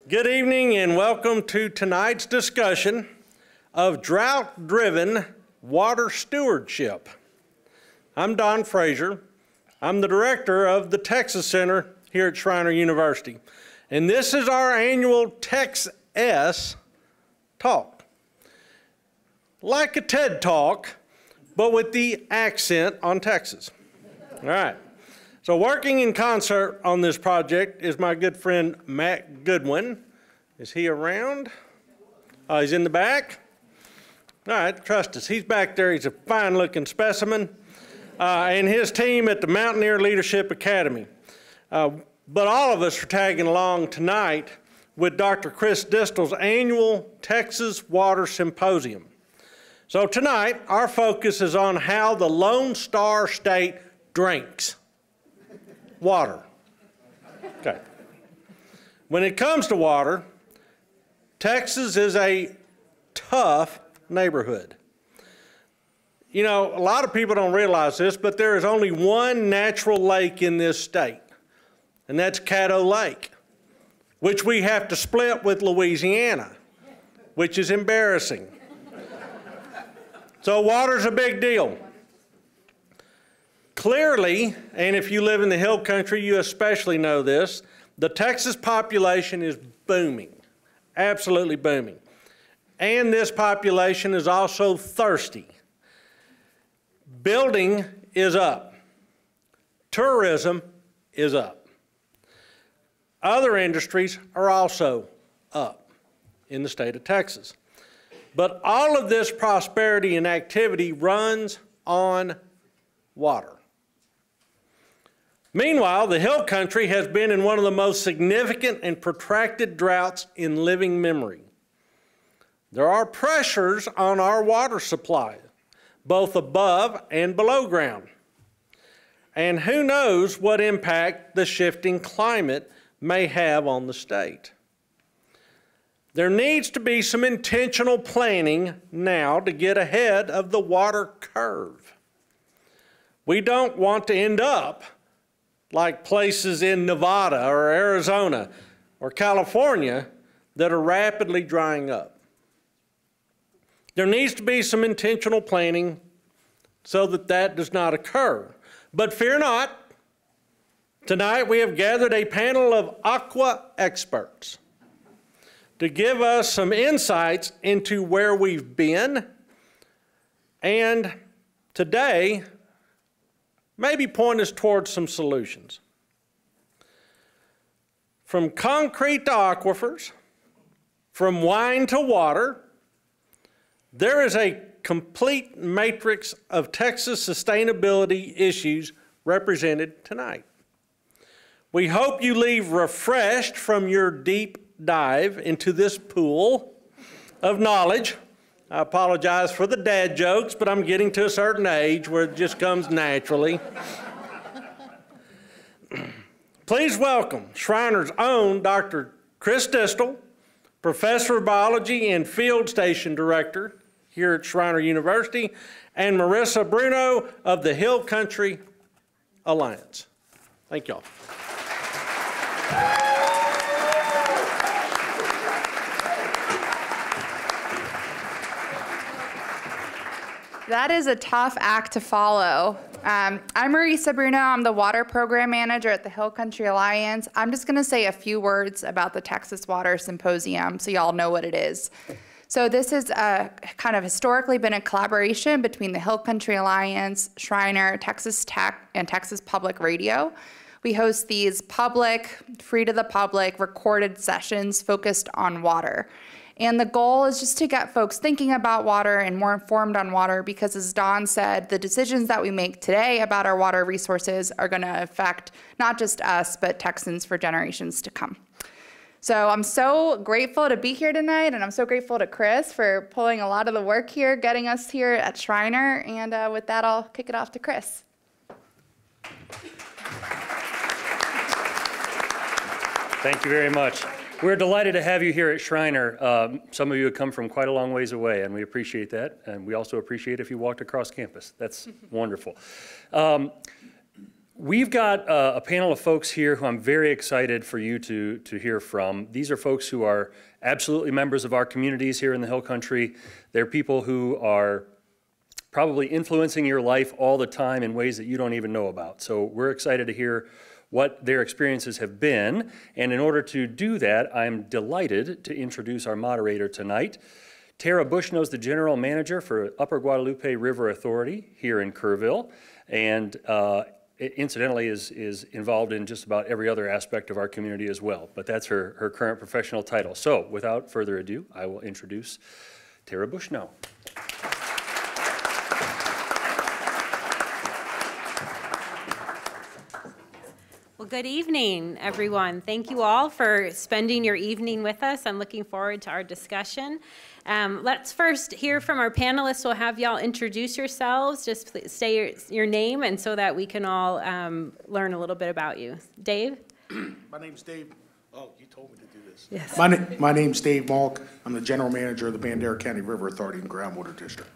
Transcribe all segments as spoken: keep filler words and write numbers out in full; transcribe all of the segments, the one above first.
Good evening and welcome to tonight's discussion of drought-driven water stewardship. I'm Don Frazier. I'm the director of the Texas Center here at Schreiner University. And this is our annual TexS talk. Like a TED Talk, but with the accent on Texas. All right. So working in concert on this project is my good friend Matt Goodwin. Is he around? Oh, he's in the back? All right, trust us. He's back there. He's a fine-looking specimen. Uh, and his team at the Mountaineer Leadership Academy. Uh, but all of us are tagging along tonight with Doctor Chris Distel's annual Texas Water Symposium. So tonight, our focus is on how the Lone Star State drinks water. Okay. When it comes to water, Texas is a tough neighborhood. You know, a lot of people don't realize this, but there is only one natural lake in this state, and that's Caddo Lake, which we have to split with Louisiana, which is embarrassing. So water's a big deal. Clearly, and if you live in the hill country, you especially know this, the Texas population is booming, absolutely booming. And this population is also thirsty. Building is up. Tourism is up. Other industries are also up in the state of Texas. But all of this prosperity and activity runs on water. Meanwhile, the hill country has been in one of the most significant and protracted droughts in living memory. There are pressures on our water supply, both above and below ground. And who knows what impact the shifting climate may have on the state. There needs to be some intentional planning now to get ahead of the water curve. We don't want to end up like places in Nevada or Arizona or California that are rapidly drying up. There needs to be some intentional planning so that that does not occur. But fear not, tonight we have gathered a panel of aqua experts to give us some insights into where we've been, and today, maybe point us towards some solutions. From concrete to aquifers, from wine to water, there is a complete matrix of Texas sustainability issues represented tonight. We hope you leave refreshed from your deep dive into this pool of knowledge. I apologize for the dad jokes, but I'm getting to a certain age where it just comes naturally. Please welcome Schreiner's own Doctor Chris Distel, Professor of Biology and Field Station Director here at Schreiner University, and Marissa Bruno of the Hill Country Alliance. Thank y'all. That is a tough act to follow. Um, I'm Marissa Bruno. I'm the Water Program Manager at the Hill Country Alliance. I'm just going to say a few words about the Texas Water Symposium so y'all know what it is. So this has uh, kind of historically been a collaboration between the Hill Country Alliance, Schreiner, Texas Tech, and Texas Public Radio. We host these public, free to the public, recorded sessions focused on water. And the goal is just to get folks thinking about water and more informed on water because, as Don said, the decisions that we make today about our water resources are going to affect not just us, but Texans for generations to come. So I'm so grateful to be here tonight, and I'm so grateful to Chris for pulling a lot of the work here, getting us here at Schreiner. And uh, with that, I'll kick it off to Chris. Thank you very much. We're delighted to have you here at Schreiner. Um, some of you have come from quite a long ways away, and we appreciate that. And we also appreciate if you walked across campus. That's wonderful. Um, We've got uh, a panel of folks here who I'm very excited for you to, to hear from. These are folks who are absolutely members of our communities here in the Hill Country. They're people who are probably influencing your life all the time in ways that you don't even know about. So we're excited to hear what their experiences have been. And in order to do that, I'm delighted to introduce our moderator tonight. Tara BUSHNOE is the General Manager for Upper Guadalupe River Authority here in Kerrville, and uh, incidentally is, is involved in just about every other aspect of our community as well, but that's her, her current professional title. So without further ado, I will introduce Tara BUSHNOE. Well, good evening, everyone. Thank you all for spending your evening with us. I'm looking forward to our discussion. Um, let's first hear from our panelists. We'll have y'all introduce yourselves. Just please say your, your name, and so that we can all um, learn a little bit about you. Dave? My name's Dave. Oh, you told me to do this. Yes. My, na my name's Dave Malk. I'm the General Manager of the Bandera County River Authority and Groundwater District.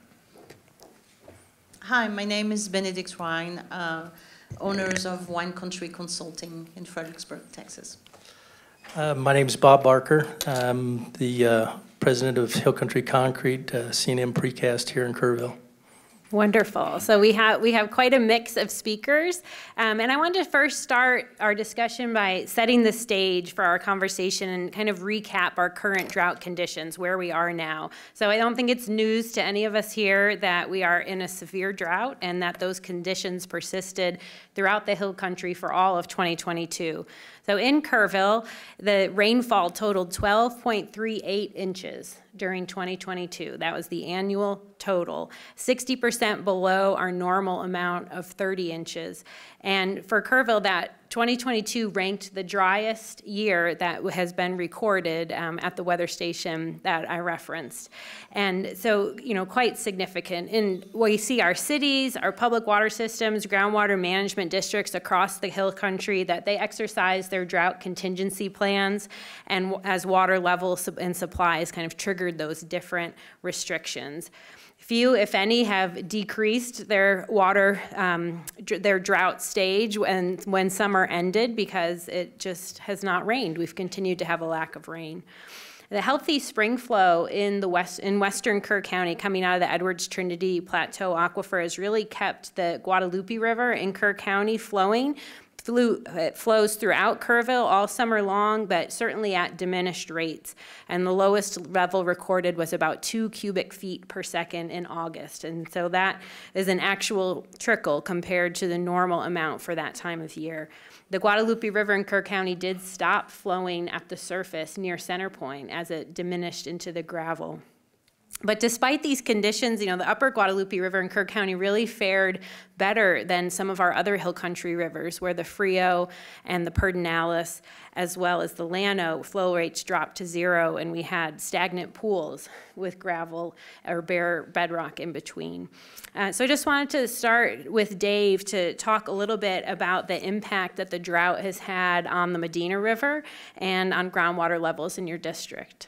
Hi, my name is Benedict Ryan, uh, owners of Wine Country Consulting in Fredericksburg, Texas. Uh, my name is Bob Barker. I'm the uh, president of Hill Country Concrete, uh, C and M Precast here in Kerrville. Wonderful. So we have we have quite a mix of speakers, um, and I wanted to first start our discussion by setting the stage for our conversation and kind of recap our current drought conditions, where we are now. So I don't think it's news to any of us here that we are in a severe drought and that those conditions persisted throughout the Hill Country for all of twenty twenty-two. So in Kerrville, the rainfall totaled twelve point three eight inches during twenty twenty-two. That was the annual total, sixty percent below our normal amount of thirty inches. And for Kerrville, that twenty twenty-two ranked the driest year that has been recorded um, at the weather station that I referenced. And so, you know, quite significant. And we see our cities, our public water systems, groundwater management districts across the Hill Country, that they exercise their drought contingency plans, and as water levels and supplies kind of triggered those different restrictions. Few, if any, have decreased their water, um, their drought stage when, when summer ended, because it just has not rained. We've continued to have a lack of rain. The healthy spring flow in the west in western Kerr County, coming out of the Edwards Trinity Plateau Aquifer, has really kept the Guadalupe River in Kerr County flowing. It flows throughout Kerrville all summer long, but certainly at diminished rates. And the lowest level recorded was about two cubic feet per second in August. And so that is an actual trickle compared to the normal amount for that time of year. The Guadalupe River in Kerr County did stop flowing at the surface near Center Point as it diminished into the gravel. But despite these conditions, you know, the upper Guadalupe River in Kerr County really fared better than some of our other Hill Country rivers, where the Frio and the Pedernales, as well as the Llano, flow rates dropped to zero, and we had stagnant pools with gravel or bare bedrock in between. Uh, so I just wanted to start with Dave to talk a little bit about the impact that the drought has had on the Medina River and on groundwater levels in your district.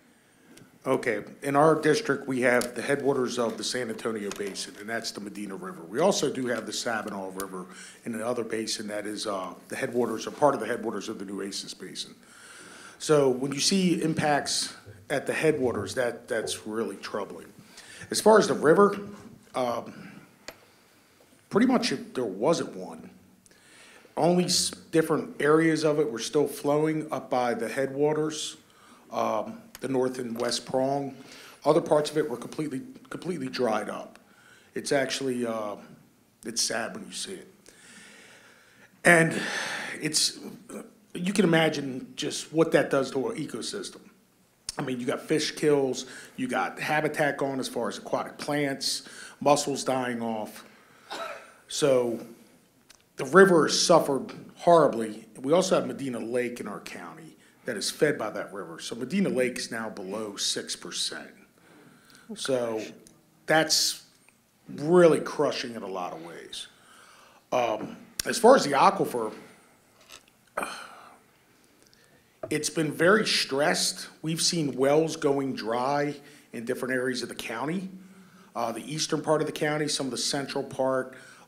Okay, in our district, we have the headwaters of the San Antonio Basin, and that's the Medina River. We also do have the Sabinal River in another basin that is uh, the headwaters, or part of the headwaters of the Nueces Basin. So when you see impacts at the headwaters, that, that's really troubling. As far as the river, um, pretty much it, there wasn't one. Only s different areas of it were still flowing up by the headwaters. Um, the north and west prong. Other parts of it were completely completely dried up. It's actually, uh, it's sad when you see it. And it's, you can imagine just what that does to our ecosystem. I mean, you got fish kills, you got habitat gone as far as aquatic plants, mussels dying off. So the river has suffered horribly. We also have Medina Lake in our county that is fed by that river. So Medina Lake is now below six percent. So that's really crushing in a lot of ways. Um, as far as the aquifer, uh, it's been very stressed. We've seen wells going dry in different areas of the county. Uh, the eastern part of the county, some of the central part,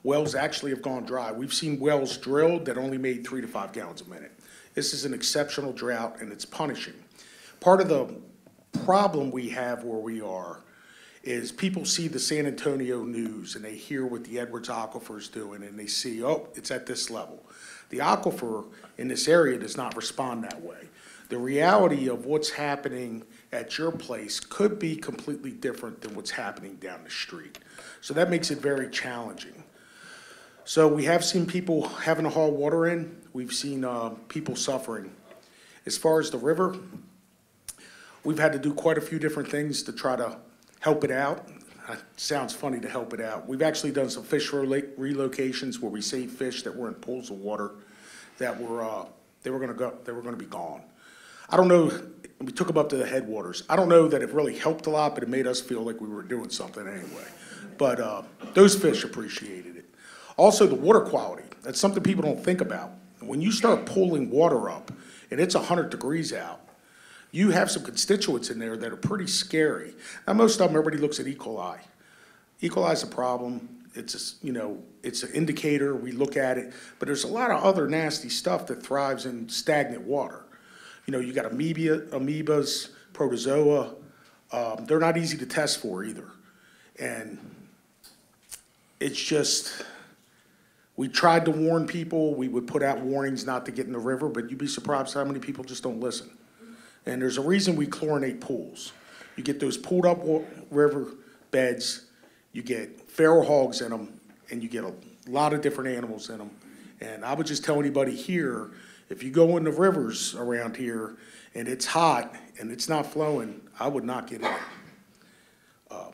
wells actually have gone dry. We've seen wells drilled that only made three to five gallons a minute. This is an exceptional drought, and it's punishing. Part of the problem we have where we are is people see the San Antonio news and they hear what the Edwards Aquifer is doing, and they see, oh, it's at this level. The aquifer in this area does not respond that way. The reality of what's happening at your place could be completely different than what's happening down the street. So that makes it very challenging. So we have seen people having to haul water in. We've seen uh, people suffering. As far as the river, we've had to do quite a few different things to try to help it out. It sounds funny to help it out. We've actually done some fish relocations where we saved fish that were in pools of water that were uh, they were going to go. They were going to be gone. I don't know. We took them up to the headwaters. I don't know that it really helped a lot, but it made us feel like we were doing something anyway. But uh, those fish appreciated it. Also, the water quality. That's something people don't think about. When you start pulling water up and it's one hundred degrees out, you have some constituents in there that are pretty scary. Now, most of them, everybody looks at E. coli. E. coli is a problem. It's a, you know, it's an indicator. We look at it, but there's a lot of other nasty stuff that thrives in stagnant water. You know, you got amoeba, amoebas, protozoa. Um, they're not easy to test for either, and it's just. We tried to warn people. We would put out warnings not to get in the river, but you'd be surprised how many people just don't listen. And there's a reason we chlorinate pools. You get those pooled up river beds, you get feral hogs in them, and you get a lot of different animals in them. And I would just tell anybody here, if you go in the rivers around here and it's hot and it's not flowing, I would not get in. Uh,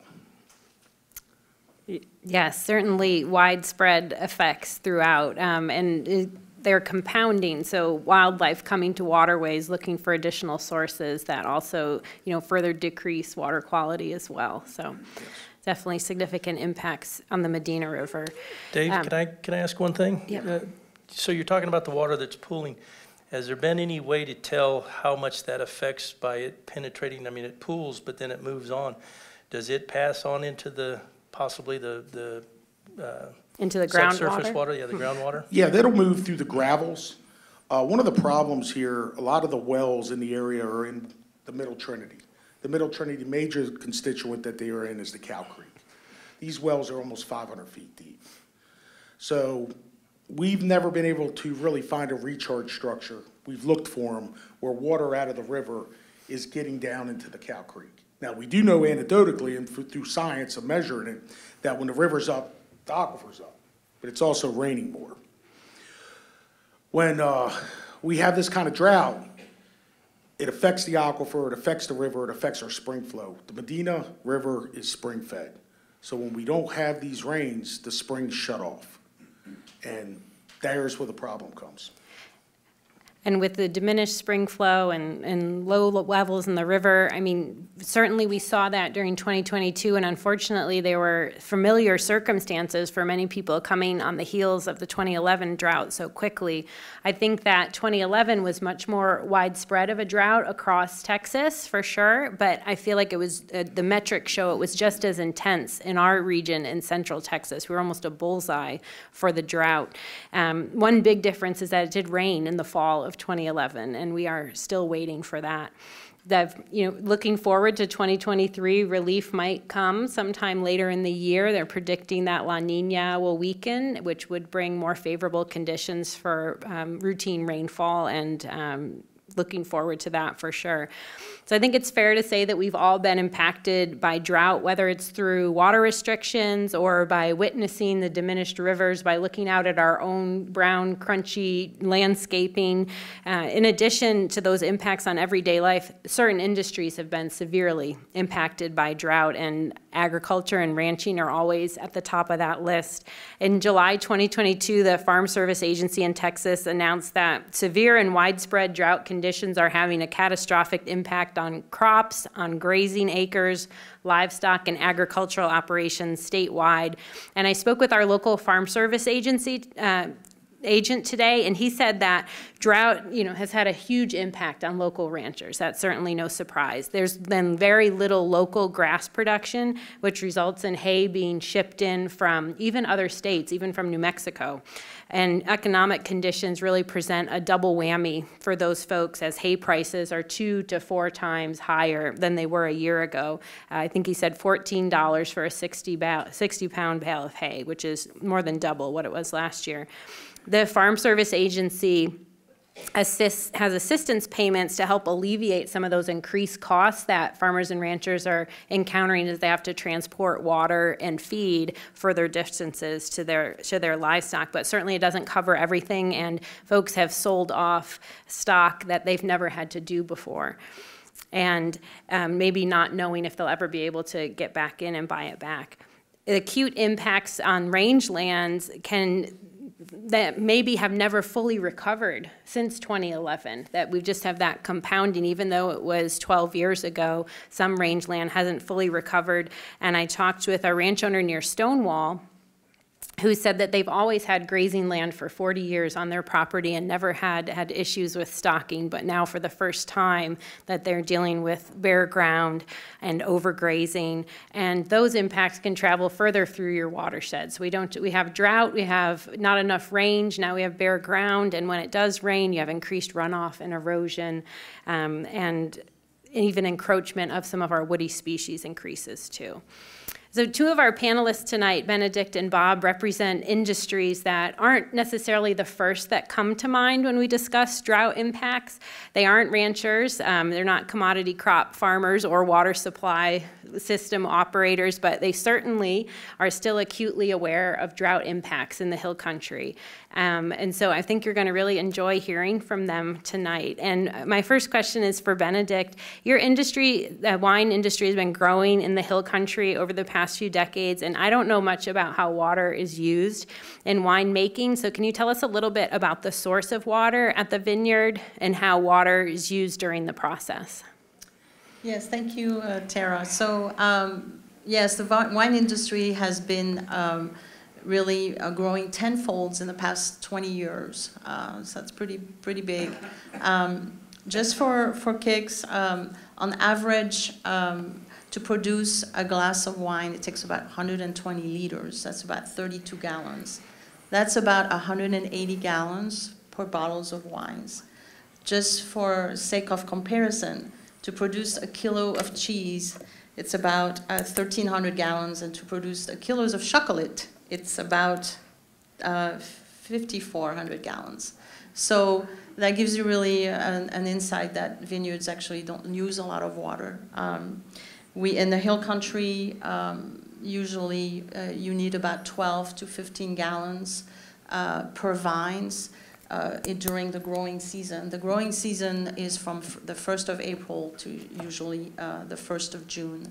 Yes, certainly widespread effects throughout, um, and it, they're compounding. So wildlife coming to waterways looking for additional sources that also, you know, further decrease water quality as well. So yes. Definitely significant impacts on the Medina River. Dave, um, can I can I ask one thing? Yeah. Uh, so you're talking about the water that's pooling. Has there been any way to tell how much that affects by it penetrating? I mean, it pools, but then it moves on. Does it pass on into the possibly the, the uh, into the subsurface groundwater? water, yeah, the groundwater? Yeah, that'll move through the gravels. Uh, one of the problems here, a lot of the wells in the area are in the Middle Trinity. The Middle Trinity, major constituent that they are in is the Cow Creek. These wells are almost five hundred feet deep. So we've never been able to really find a recharge structure. We've looked for them where water out of the river is getting down into the Cow Creek. Now, we do know anecdotally and through science of measuring it that when the river's up, the aquifer's up, but it's also raining more. When uh, we have this kind of drought, it affects the aquifer, it affects the river, it affects our spring flow. The Medina River is spring fed. So when we don't have these rains, the springs shut off. And there's where the problem comes. And with the diminished spring flow and, and low levels in the river, I mean, certainly we saw that during twenty twenty-two, and unfortunately there were familiar circumstances for many people coming on the heels of the twenty eleven drought so quickly. I think that twenty eleven was much more widespread of a drought across Texas, for sure, but I feel like it was, uh, the metrics show it was just as intense in our region in central Texas. We were almost a bullseye for the drought. Um, one big difference is that it did rain in the fall of twenty eleven, and we are still waiting for that. That, you know, looking forward to twenty twenty-three, relief might come sometime later in the year. They're predicting that La Nina will weaken, which would bring more favorable conditions for um, routine rainfall, and um, looking forward to that for sure. So I think it's fair to say that we've all been impacted by drought, whether it's through water restrictions or by witnessing the diminished rivers, by looking out at our own brown, crunchy landscaping. Uh, in addition to those impacts on everyday life, certain industries have been severely impacted by drought, and agriculture and ranching are always at the top of that list. In July twenty twenty-two, the Farm Service Agency in Texas announced that severe and widespread drought conditions are having a catastrophic impact on crops, on grazing acres, livestock, and agricultural operations statewide. And I spoke with our local Farm Service Agency uh, agent today, and he said that drought, you know, has had a huge impact on local ranchers. That's certainly no surprise. There's been very little local grass production, which results in hay being shipped in from even other states, even from New Mexico. And economic conditions really present a double whammy for those folks, as hay prices are two to four times higher than they were a year ago. Uh, I think he said fourteen dollars for a sixty pound bale of hay, which is more than double what it was last year. The Farm Service Agency assists, has assistance payments to help alleviate some of those increased costs that farmers and ranchers are encountering as they have to transport water and feed further distances to their, to their livestock. But certainly it doesn't cover everything, and folks have sold off stock that they've never had to do before. And um, maybe not knowing if they'll ever be able to get back in and buy it back. The acute impacts on rangelands can that maybe have never fully recovered since twenty eleven, that we just have that compounding. Even though it was twelve years ago, some rangeland hasn't fully recovered. And I talked with a ranch owner near Stonewall who said that they've always had grazing land for forty years on their property and never had had issues with stocking, but now for the first time that they're dealing with bare ground and overgrazing, and those impacts can travel further through your watersheds. We don't, we have drought, we have not enough range, now we have bare ground, and when it does rain, you have increased runoff and erosion, um, and even encroachment of some of our woody species increases too. So two of our panelists tonight, Benedict and Bob, represent industries that aren't necessarily the first that come to mind when we discuss drought impacts. They aren't ranchers, um, they're not commodity crop farmers or water supply system operators, but they certainly are still acutely aware of drought impacts in the Hill Country. Um, and so I think you're going to really enjoy hearing from them tonight. And my first question is for Benedict. Your industry, the wine industry, has been growing in the Hill Country over the past few decades, and I don't know much about how water is used in winemaking. So can you tell us a little bit about the source of water at the vineyard and how water is used during the process? Yes, thank you, uh, Tara. So um, yes, the wine industry has been um, really uh, growing tenfolds in the past twenty years. Uh, so that's pretty pretty big. Um, just for for kicks, um, on average, um, to produce a glass of wine, it takes about one hundred twenty liters. That's about thirty-two gallons. That's about one hundred eighty gallons per bottles of wines. Just for sake of comparison, to produce a kilo of cheese, it's about uh, thirteen hundred gallons, and to produce a kilos of chocolate, it's about uh, fifty-four hundred gallons. So that gives you really an, an insight that vineyards actually don't use a lot of water. Um, we, in the Hill Country, um, usually uh, you need about twelve to fifteen gallons uh, per vines uh, in, during the growing season. The growing season is from f the first of April to usually uh, the first of June.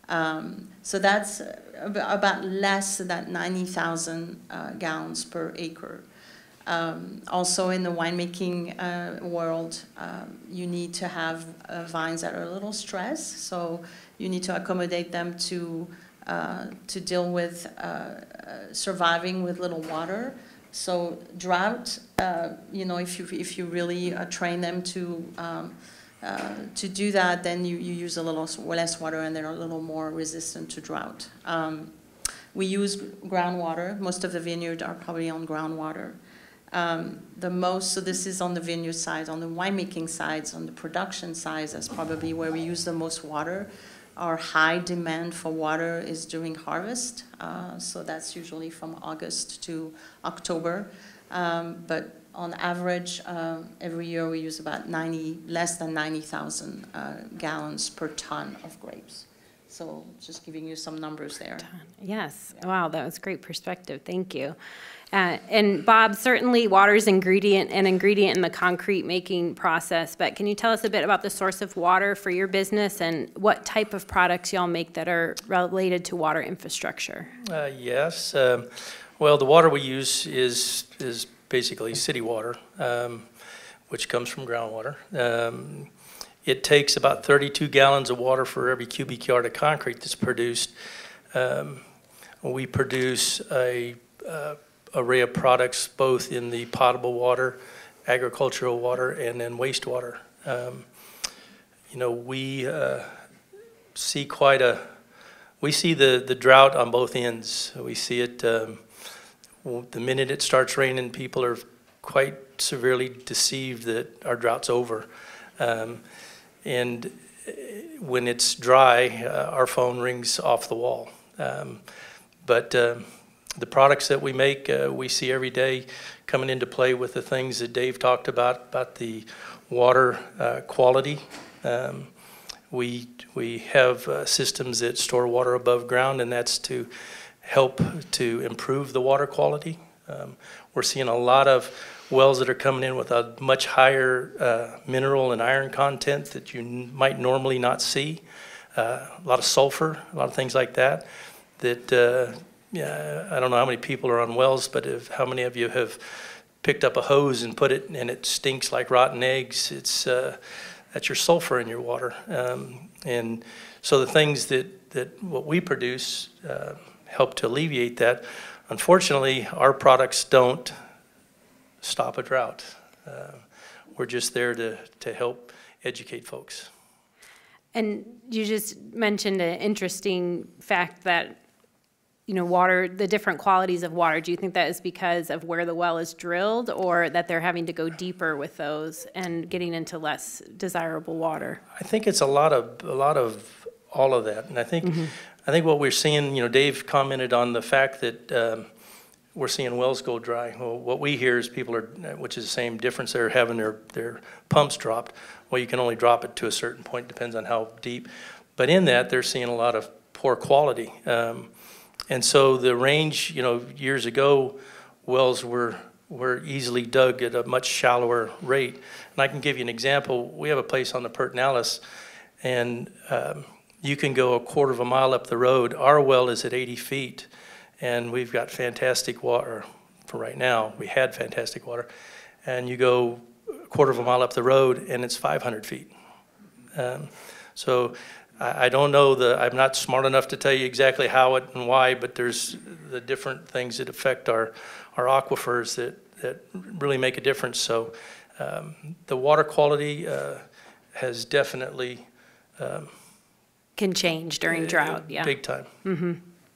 Um, so that's about less than ninety thousand uh, gallons per acre. Um, also in the winemaking uh, world, um, you need to have uh, vines that are a little stressed, so you need to accommodate them to, uh, to deal with uh, uh, surviving with little water. So drought, uh, you know, if you, if you really uh, train them to um, Uh, to do that, then you, you use a little less water, and they're a little more resistant to drought. Um, we use groundwater. Most of the vineyards are probably on groundwater. Um, the most, so this is on the vineyard side. On the winemaking sides, on the production side, that's probably where we use the most water. Our high demand for water is during harvest, uh, so that's usually from August to October. Um, but on average, uh, every year we use about ninety, less than ninety thousand uh, gallons per ton of grapes. So just giving you some numbers there. Yes, wow, that was great perspective, thank you. Uh, and Bob, certainly water is ingredient, an ingredient in the concrete making process, but can you tell us a bit about the source of water for your business and what type of products y'all make that are related to water infrastructure? Uh, yes, um, well, the water we use is, is basically city water, um, which comes from groundwater. Um, it takes about thirty-two gallons of water for every cubic yard of concrete that's produced. Um, we produce a uh, array of products, both in the potable water, agricultural water, and then wastewater. Um, you know, we uh, see quite a, we see the, the drought on both ends. We see it, um, the minute it starts raining, people are quite severely deceived that our drought's over. Um, and when it's dry, uh, our phone rings off the wall. Um, but uh, the products that we make, uh, we see every day coming into play with the things that Dave talked about, about the water uh, quality. Um, we, we have uh, systems that store water above ground, and that's to help to improve the water quality. Um, we're seeing a lot of wells that are coming in with a much higher uh, mineral and iron content that you n might normally not see. Uh, a lot of sulfur, a lot of things like that. That uh, yeah, I don't know how many people are on wells, but if, how many of you have picked up a hose and put it and it stinks like rotten eggs? It's uh, that's your sulfur in your water. Um, and so the things that that what we produce uh, help to alleviate that. Unfortunately, our products don't stop a drought. Uh, we're just there to, to help educate folks. And you just mentioned an interesting fact that, you know, water, the different qualities of water. Do you think that is because of where the well is drilled, or that they're having to go deeper with those and getting into less desirable water? I think it's a lot of, a lot of all of that. And I think, mm-hmm. I think what we're seeing, you know, Dave commented on the fact that um, we're seeing wells go dry. Well, what we hear is people are, which is the same difference, they're having their, their pumps dropped. Well, you can only drop it to a certain point, depends on how deep. But in that, they're seeing a lot of poor quality. Um, and so the range, you know, years ago, wells were, were easily dug at a much shallower rate. And I can give you an example. We have a place on the Pertinalis, and um, you can go a quarter of a mile up the road. Our well is at eighty feet. And we've got fantastic water for right now. We had fantastic water. And you go a quarter of a mile up the road and it's five hundred feet. Um, so I, I don't know, the, I'm not smart enough to tell you exactly how it and why, but there's the different things that affect our, our aquifers that, that really make a difference. So um, the water quality uh, has definitely um, can change during uh, drought, yeah. Big time. Mm-hmm.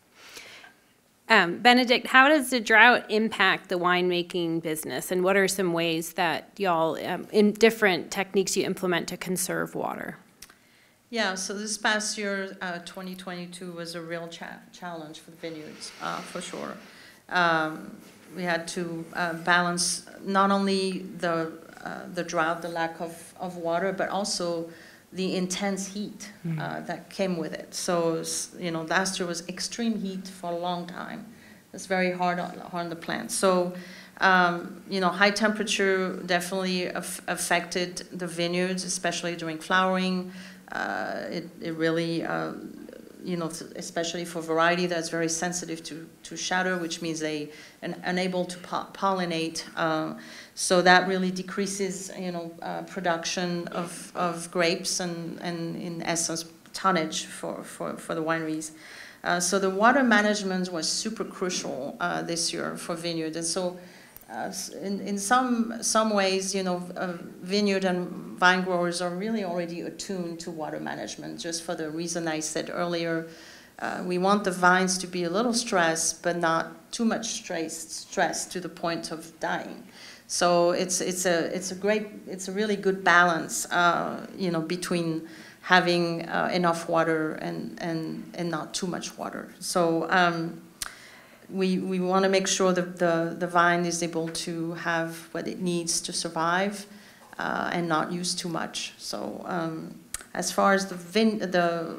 Um, Benedict, how does the drought impact the winemaking business, and what are some ways that y'all, um, in different techniques you implement to conserve water? Yeah, so this past year, uh, twenty twenty-two, was a real cha challenge for the vineyards, uh, for sure. Um, we had to uh, balance not only the, uh, the drought, the lack of, of water, but also the intense heat uh, mm. that came with it. So, you know, last year was extreme heat for a long time. It's very hard on, on the plants. So, um, you know, high temperature definitely af affected the vineyards, especially during flowering. Uh, it, it really, uh, you know, especially for variety that's very sensitive to, to shadow, which means they are unable to po pollinate. Uh, So that really decreases, you know, uh, production of, of grapes and, and in essence, tonnage for, for, for the wineries. Uh, so the water management was super crucial uh, this year for vineyard. And so uh, in, in some, some ways, you know, uh, vineyard and vine growers are really already attuned to water management, just for the reason I said earlier. Uh, we want the vines to be a little stressed, but not too much stress, stress to the point of dying. So it's it's a it's a great it's a really good balance, uh, you know, between having uh, enough water and and and not too much water. So um, we we want to make sure that the the vine is able to have what it needs to survive, uh, and not use too much. So um, as far as the vin the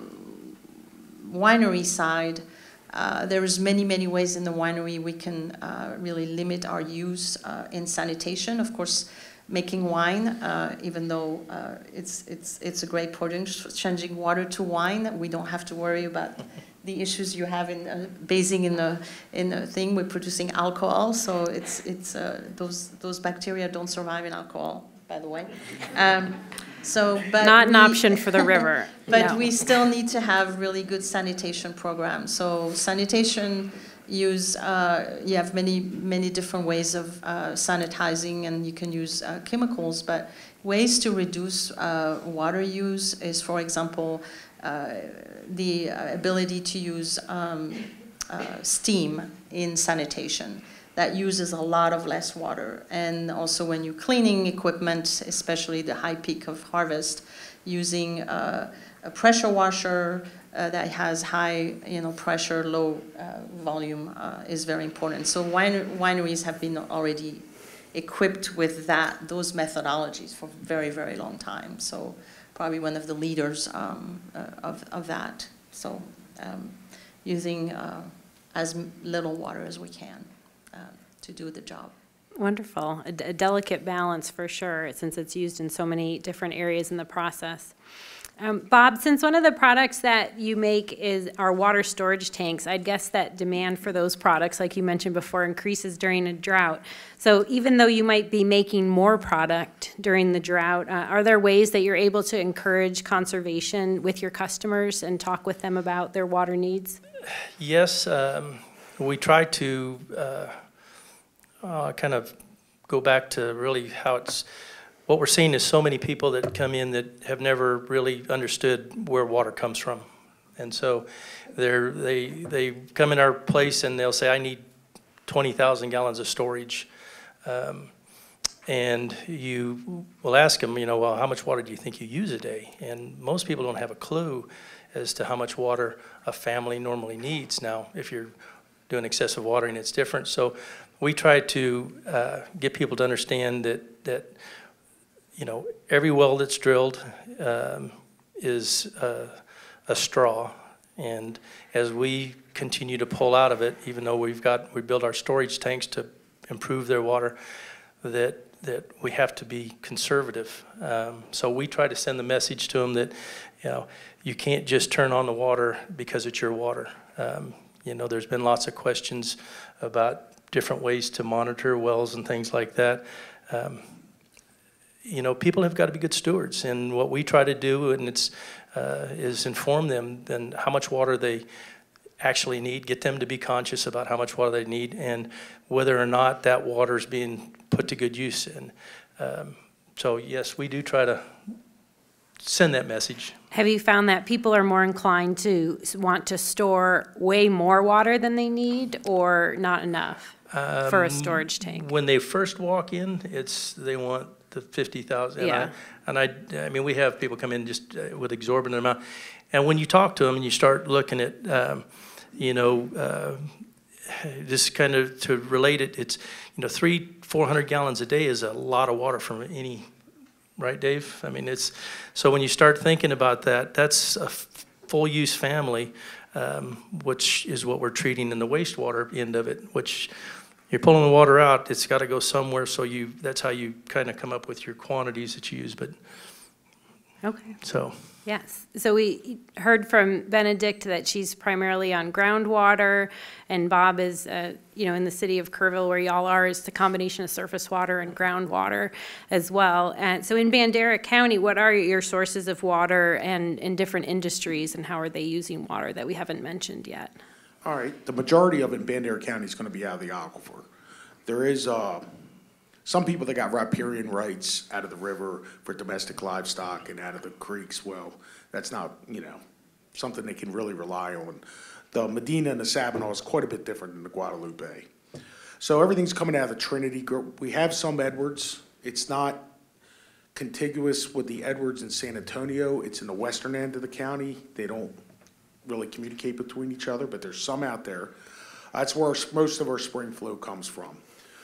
winery side. Uh, there's many, many ways in the winery we can uh, really limit our use uh, in sanitation. Of course, making wine, uh, even though uh, it's, it's, it's a great product, changing water to wine, we don't have to worry about the issues you have in uh, basing in the, in the thing. We're producing alcohol, so it's, it's, uh, those, those bacteria don't survive in alcohol, by the way. Um, So, but not an we, option for the river. But no. we still need to have really good sanitation programs. So sanitation use, uh, you have many, many different ways of uh, sanitizing, and you can use uh, chemicals, but ways to reduce uh, water use is, for example, uh, the ability to use um, uh, steam in sanitation. That uses a lot of less water. And also when you're cleaning equipment, especially the high peak of harvest, using uh, a pressure washer uh, that has high, you know, pressure, low uh, volume uh, is very important. So wine wineries have been already equipped with that, those methodologies for a very, very long time. So probably one of the leaders um, uh, of, of that. So um, using uh, as little water as we can uh, to do the job. Wonderful. A, a delicate balance for sure, since it's used in so many different areas in the process. Um, Bob, since one of the products that you make is our water storage tanks, I'd guess that demand for those products, like you mentioned before, increases during a drought. So even though you might be making more product during the drought, uh, are there ways that you're able to encourage conservation with your customers and talk with them about their water needs? Yes, um, we try to uh, uh, kind of go back to really how it's, what we're seeing is so many people that come in that have never really understood where water comes from. And so they're, they, they come in our place and they'll say, I need twenty thousand gallons of storage. Um, and you will ask them, you know, well, how much water do you think you use a day? And most people don't have a clue as to how much water a family normally needs. Now, if you're doing excessive watering, it's different. So we try to uh, get people to understand that, that you know, every well that's drilled um, is uh, a straw. And as we continue to pull out of it, even though we've got, we build our storage tanks to improve their water, that, that we have to be conservative. Um, so we try to send the message to them that, you know, you can't just turn on the water because it's your water. Um, you know, there's been lots of questions about different ways to monitor wells and things like that. Um, you know, people have got to be good stewards, and what we try to do, and it's uh, is inform them then how much water they actually need, get them to be conscious about how much water they need, and whether or not that water is being put to good use. And um, so, yes, we do try to send that message. Have you found that people are more inclined to want to store way more water than they need, or not enough um, for a storage tank? When they first walk in, it's they want the fifty thousand. Yeah. And I, and I, I mean, we have people come in just uh, with exorbitant amount. And when you talk to them and you start looking at, um, you know, uh, just kind of to relate it, it's, you know, three, four hundred gallons a day is a lot of water from any, right, Dave? I mean, it's, so when you start thinking about that, that's a full use family, um, which is what we're treating in the wastewater end of it, which you're pulling the water out, it's got to go somewhere, so you, that's how you kind of come up with your quantities that you use. But okay. So. Yes. So we heard from Benedict that she's primarily on groundwater, and Bob is, uh, you know, in the city of Kerrville, where y'all are, is the combination of surface water and groundwater as well. And so in Bandera County, what are your sources of water and in different industries, and how are they using water that we haven't mentioned yet? All right, the majority of it in Bandera County is going to be out of the aquifer. There is uh, some people that got riparian rights out of the river for domestic livestock and out of the creeks. Well, that's not, you know, something they can really rely on. The Medina and the Sabinal is quite a bit different than the Guadalupe. So everything's coming out of the Trinity. We have some Edwards. It's not contiguous with the Edwards in San Antonio. It's in the western end of the county. They don't really communicate between each other, but there's some out there. That's where most of our spring flow comes from.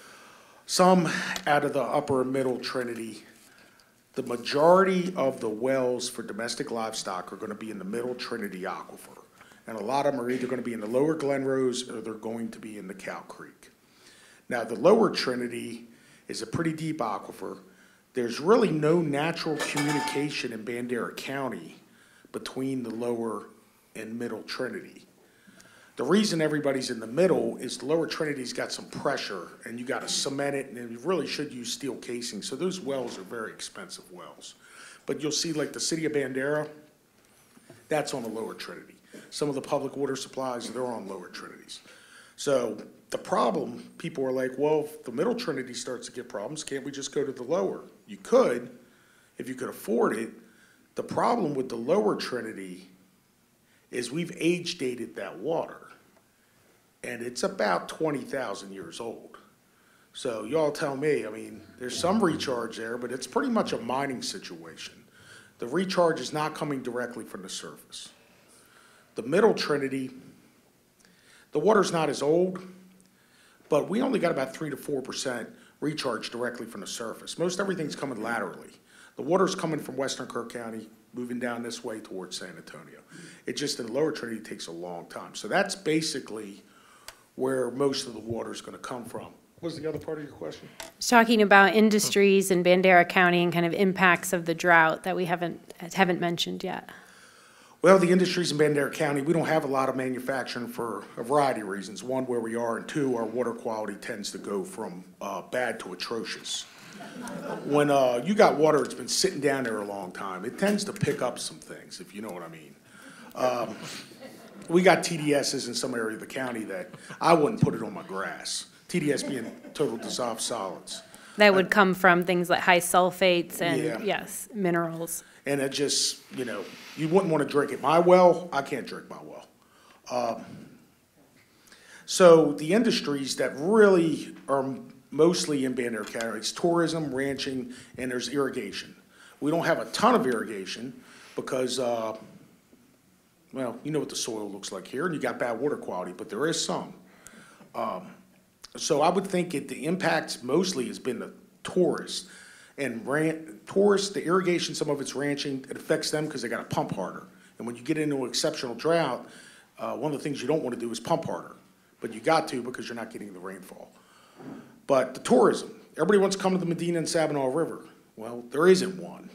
Some out of the upper and middle Trinity. The majority of the wells for domestic livestock are going to be in the middle Trinity aquifer. And a lot of them are either going to be in the lower Glen Rose or they're going to be in the Cow Creek. Now, the lower Trinity is a pretty deep aquifer. There's really no natural communication in Bandera County between the lower and middle Trinity. The reason everybody's in the middle is the lower Trinity's got some pressure, and you got to cement it, and you really should use steel casing. So those wells are very expensive wells. But you'll see, like the city of Bandera, that's on the lower Trinity. Some of the public water supplies, they're on lower Trinities. So the problem, people are like, well, if the middle Trinity starts to get problems, can't we just go to the lower? You could, if you could afford it. The problem with the lower Trinity is we've age dated that water, and it's about twenty thousand years old. So y'all tell me, I mean, there's some recharge there, but it's pretty much a mining situation. The recharge is not coming directly from the surface. The middle Trinity, the water's not as old, but we only got about three to four percent recharge directly from the surface. Most everything's coming laterally. The water's coming from western Kirk County, moving down this way towards San Antonio. It just, in the lower Trinity, takes a long time. So that's basically where most of the water is going to come from. What was the other part of your question? Talking about industries in Bandera County and kind of impacts of the drought that we haven't haven't mentioned yet. Well, the industries in Bandera County, we don't have a lot of manufacturing for a variety of reasons. One, where we are, and two, our water quality tends to go from uh, bad to atrocious. When uh, you got water that's been sitting down there a long time, it tends to pick up some things, if you know what I mean. Um, we got T D Ss in some area of the county that I wouldn't put it on my grass. T D S being total dissolved solids. That would come from things like high sulfates and, Yeah. yes, minerals. And it just, you know, you wouldn't want to drink it. My well, I can't drink my well. Um, so the industries that really are mostly in Bandera County, it's tourism, ranching, and there's irrigation. We don't have a ton of irrigation because, uh, well, you know what the soil looks like here, and you got bad water quality, but there is some. Um, so I would think it, the impact mostly has been the tourists. And ran, tourists, the irrigation, some of it's ranching, it affects them because they got to pump harder. And when you get into an exceptional drought, uh, one of the things you don't want to do is pump harder. But you got to because you're not getting the rainfall. But the tourism, everybody wants to come to the Medina and Sabinal River. Well, there isn't one.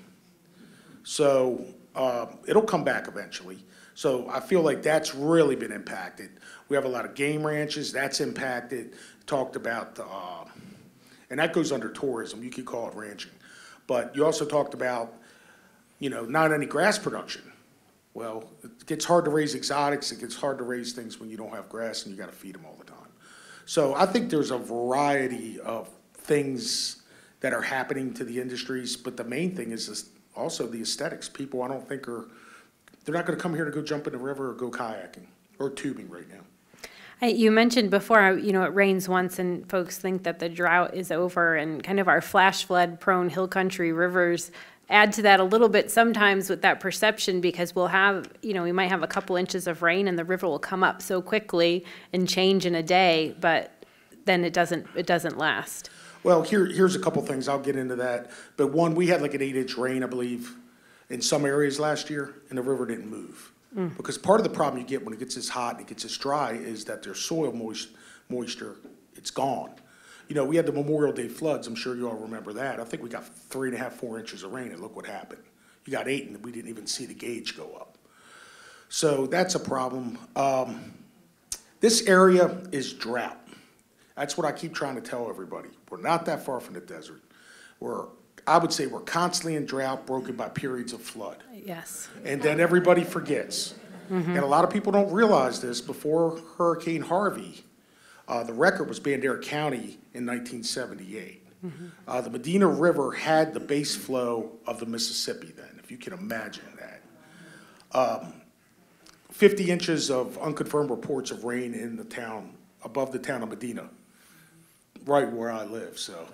So uh, it'll come back eventually. So I feel like that's really been impacted. We have a lot of game ranches, that's impacted. Talked about, uh, and that goes under tourism, you could call it ranching. But you also talked about, you know, not any grass production. Well, it gets hard to raise exotics, it gets hard to raise things when you don't have grass and you gotta feed them all the time. So I think there's a variety of things that are happening to the industries, but the main thing is this, also the aesthetics. People, I don't think are, they're not gonna come here to go jump in the river or go kayaking or tubing right now. You mentioned before, you know, it rains once and folks think that the drought is over, and kind of our flash flood prone hill country rivers add to that a little bit sometimes with that perception, because we'll have, you know, we might have a couple inches of rain and the river will come up so quickly and change in a day, but then it doesn't, it doesn't last. Well, here, here's a couple things, I'll get into that. But one, we had like an eight inch rain, I believe, in some areas last year, and the river didn't move. Mm. Because part of the problem you get when it gets this hot and it gets this dry is that there's soil moist, moisture, it's gone. You know, we had the Memorial Day floods, I'm sure you all remember that. I think we got three and a half, four inches of rain, and look what happened. You got eight and we didn't even see the gauge go up. So that's a problem. Um, this area is drought. That's what I keep trying to tell everybody. We're not that far from the desert. We're, I would say we're constantly in drought, broken by periods of flood. Yes. And then everybody forgets. Mm-hmm. And a lot of people don't realize this. Before Hurricane Harvey, uh, the record was Bandera County in nineteen seventy-eight. Mm-hmm. Uh, the Medina River had the base flow of the Mississippi then, if you can imagine that. Um, fifty inches of unconfirmed reports of rain in the town, above the town of Medina, right where I live, so.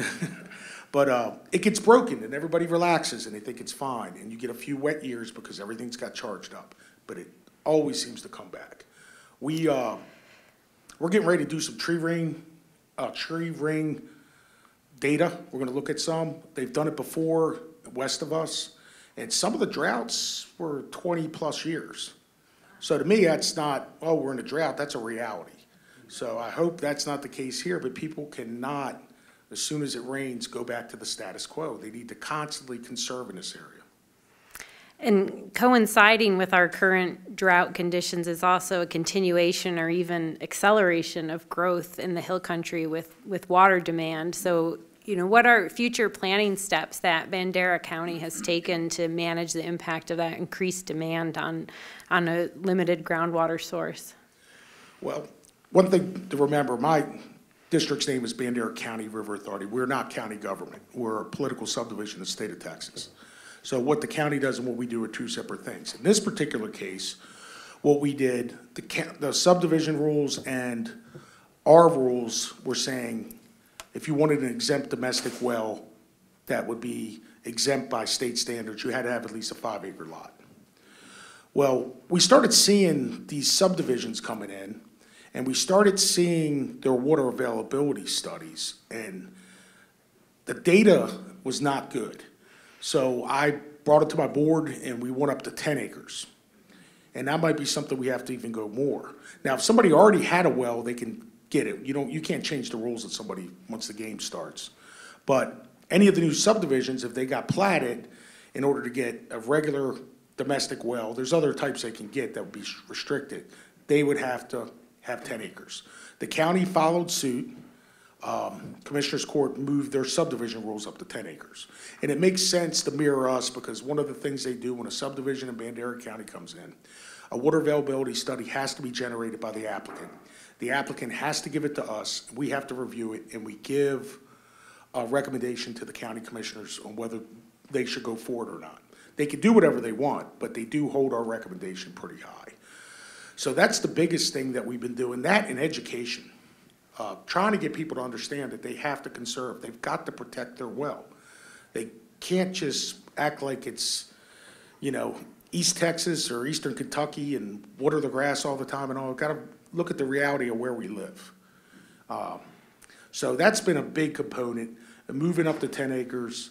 But uh, it gets broken and everybody relaxes and they think it's fine. And you get a few wet years because everything's got charged up. But it always seems to come back. We, uh, we're getting ready to do some tree ring, uh, tree ring data. We're going to look at some. They've done it before west of us. And some of the droughts were twenty plus years. So to me, that's not, oh, we're in a drought. That's a reality. So I hope that's not the case here. But people cannot, as soon as it rains, go back to the status quo. They need to constantly conserve in this area. And coinciding with our current drought conditions is also a continuation or even acceleration of growth in the hill country with, with water demand. So, you know, what are future planning steps that Bandera County has taken to manage the impact of that increased demand on, on a limited groundwater source? Well, one thing to remember, my district's name is Bandera County River Authority. We're not county government. We're a political subdivision of the state of Texas. So what the county does and what we do are two separate things. In this particular case, what we did, the, the subdivision rules and our rules were saying if you wanted an exempt domestic well that would be exempt by state standards, you had to have at least a five acre lot. Well, we started seeing these subdivisions coming in, and we started seeing their water availability studies, and the data was not good. So I brought it to my board, and we went up to ten acres. And that might be something we have to even go more. Now, if somebody already had a well, they can get it. You don't, you can't change the rules of somebody once the game starts. But any of the new subdivisions, if they got platted in order to get a regular domestic well, there's other types they can get that would be restricted. They would have to have ten acres. The county followed suit. Um, Commissioners Court moved their subdivision rules up to ten acres. And it makes sense to mirror us because one of the things they do when a subdivision in Bandera County comes in, a water availability study has to be generated by the applicant. The applicant has to give it to us. We have to review it, and we give a recommendation to the county commissioners on whether they should go forward or not. They can do whatever they want, but they do hold our recommendation pretty high. So that's the biggest thing that we've been doing, that and education. Uh, trying to get people to understand that they have to conserve. They've got to protect their well. They can't just act like it's, you know, East Texas or Eastern Kentucky and water the grass all the time and all. We've got to look at the reality of where we live. Um, so that's been a big component. Moving up to ten acres.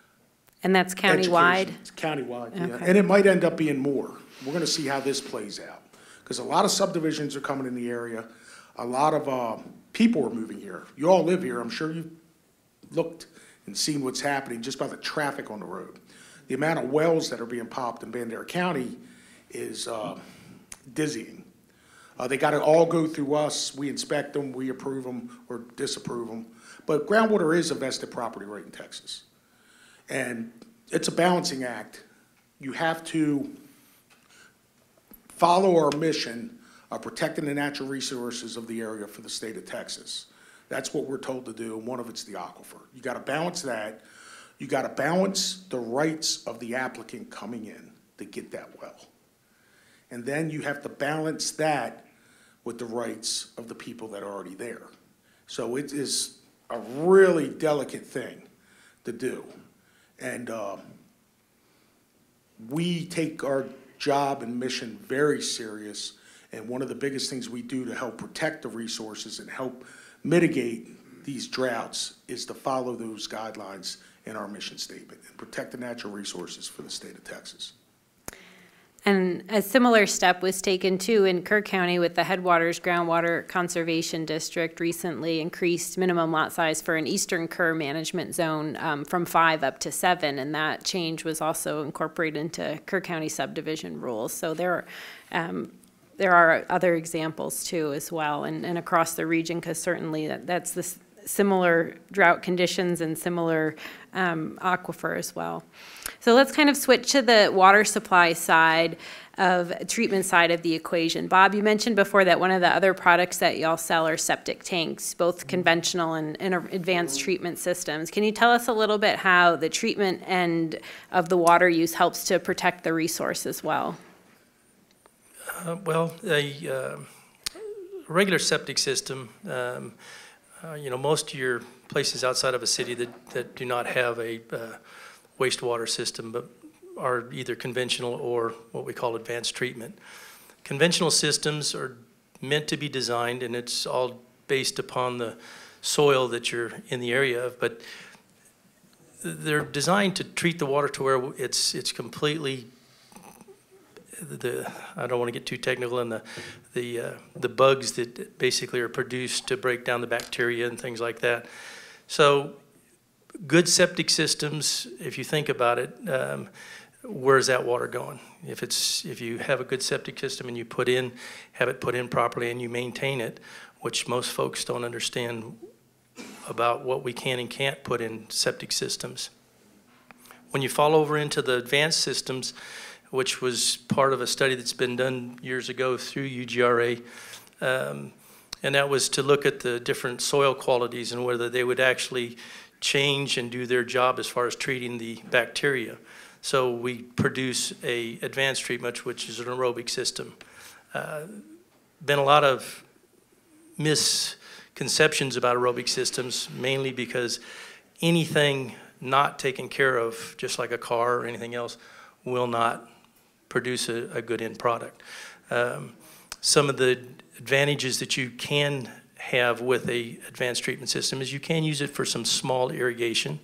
And that's countywide? Education. It's countywide, Okay. yeah. And it might end up being more. We're going to see how this plays out. Because a lot of subdivisions are coming in the area. A lot of uh, people are moving here. You all live here. I'm sure you've looked and seen what's happening just by the traffic on the road. The amount of wells that are being popped in Bandera County is uh, dizzying. Uh, they got to all go through us. We inspect them, we approve them or disapprove them. But groundwater is a vested property right in Texas. And it's a balancing act. You have to follow our mission of protecting the natural resources of the area for the state of Texas. That's what we're told to do, and one of it's the aquifer. You got to balance that. You got to balance the rights of the applicant coming in to get that well. And then you have to balance that with the rights of the people that are already there. So it is a really delicate thing to do. And uh, we take our job and mission very serious. And one of the biggest things we do to help protect the resources and help mitigate these droughts is to follow those guidelines in our mission statement and protect the natural resources for the state of Texas. And a similar step was taken too in Kerr County with the Headwaters Groundwater Conservation District recently increased minimum lot size for an eastern Kerr management zone um, from five up to seven, and that change was also incorporated into Kerr County subdivision rules. So there, um, there are other examples too as well, and, and across the region, because certainly that, that's the similar drought conditions and similar um, aquifer as well. So let's kind of switch to the water supply side of treatment side of the equation. Bob, you mentioned before that one of the other products that y'all sell are septic tanks, both conventional and, and advanced treatment systems. Can you tell us a little bit how the treatment end of the water use helps to protect the resource as well? Uh, well, a uh, regular septic system, um, uh, you know, most of your places outside of a city that, that do not have a uh, wastewater system, but are either conventional or what we call advanced treatment. Conventional systems are meant to be designed, and it's all based upon the soil that you're in the area of, but they're designed to treat the water to where it's it's completely, the I don't want to get too technical, in the the uh, the bugs that basically are produced to break down the bacteria and things like that. So good septic systems, if you think about it, um, where's that water going? If it's if you have a good septic system and you put in, have it put in properly and you maintain it, which most folks don't understand about what we can and can't put in septic systems. When you fall over into the advanced systems, which was part of a study that's been done years ago through U G R A, um, and that was to look at the different soil qualities and whether they would actually change and do their job as far as treating the bacteria. So we produce a advanced treatment, which is an aerobic system. Uh, been a lot of misconceptions about aerobic systems, mainly because anything not taken care of, just like a car or anything else, will not produce a, a good end product. Um, some of the advantages that you can have with a advanced treatment system is you can use it for some small irrigation.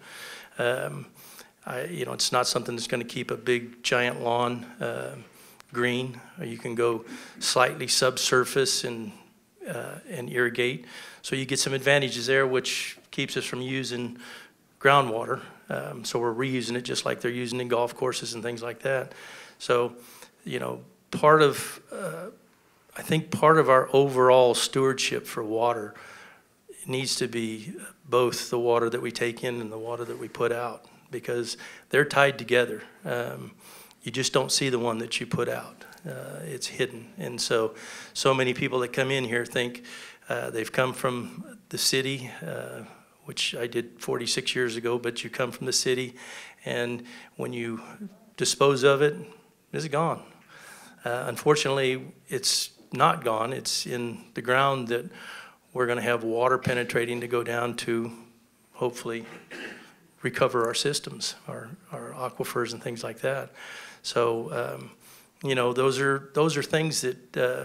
Um, I, you know, it's not something that's going to keep a big giant lawn uh, green. Or you can go slightly subsurface and uh, and irrigate. So you get some advantages there, which keeps us from using groundwater. Um, so we're reusing it just like they're using in golf courses and things like that. So, you know, part of, uh, I think part of our overall stewardship for water needs to be both the water that we take in and the water that we put out, because they're tied together. Um, you just don't see the one that you put out. Uh, it's hidden. And so, so many people that come in here think uh, they've come from the city, uh, which I did forty-six years ago, but you come from the city, and when you dispose of it, it's gone. Uh, unfortunately, it's not gone. It's in the ground that we're going to have water penetrating to go down to hopefully recover our systems, our, our aquifers and things like that. So, um, you know, those are, those are things that, uh,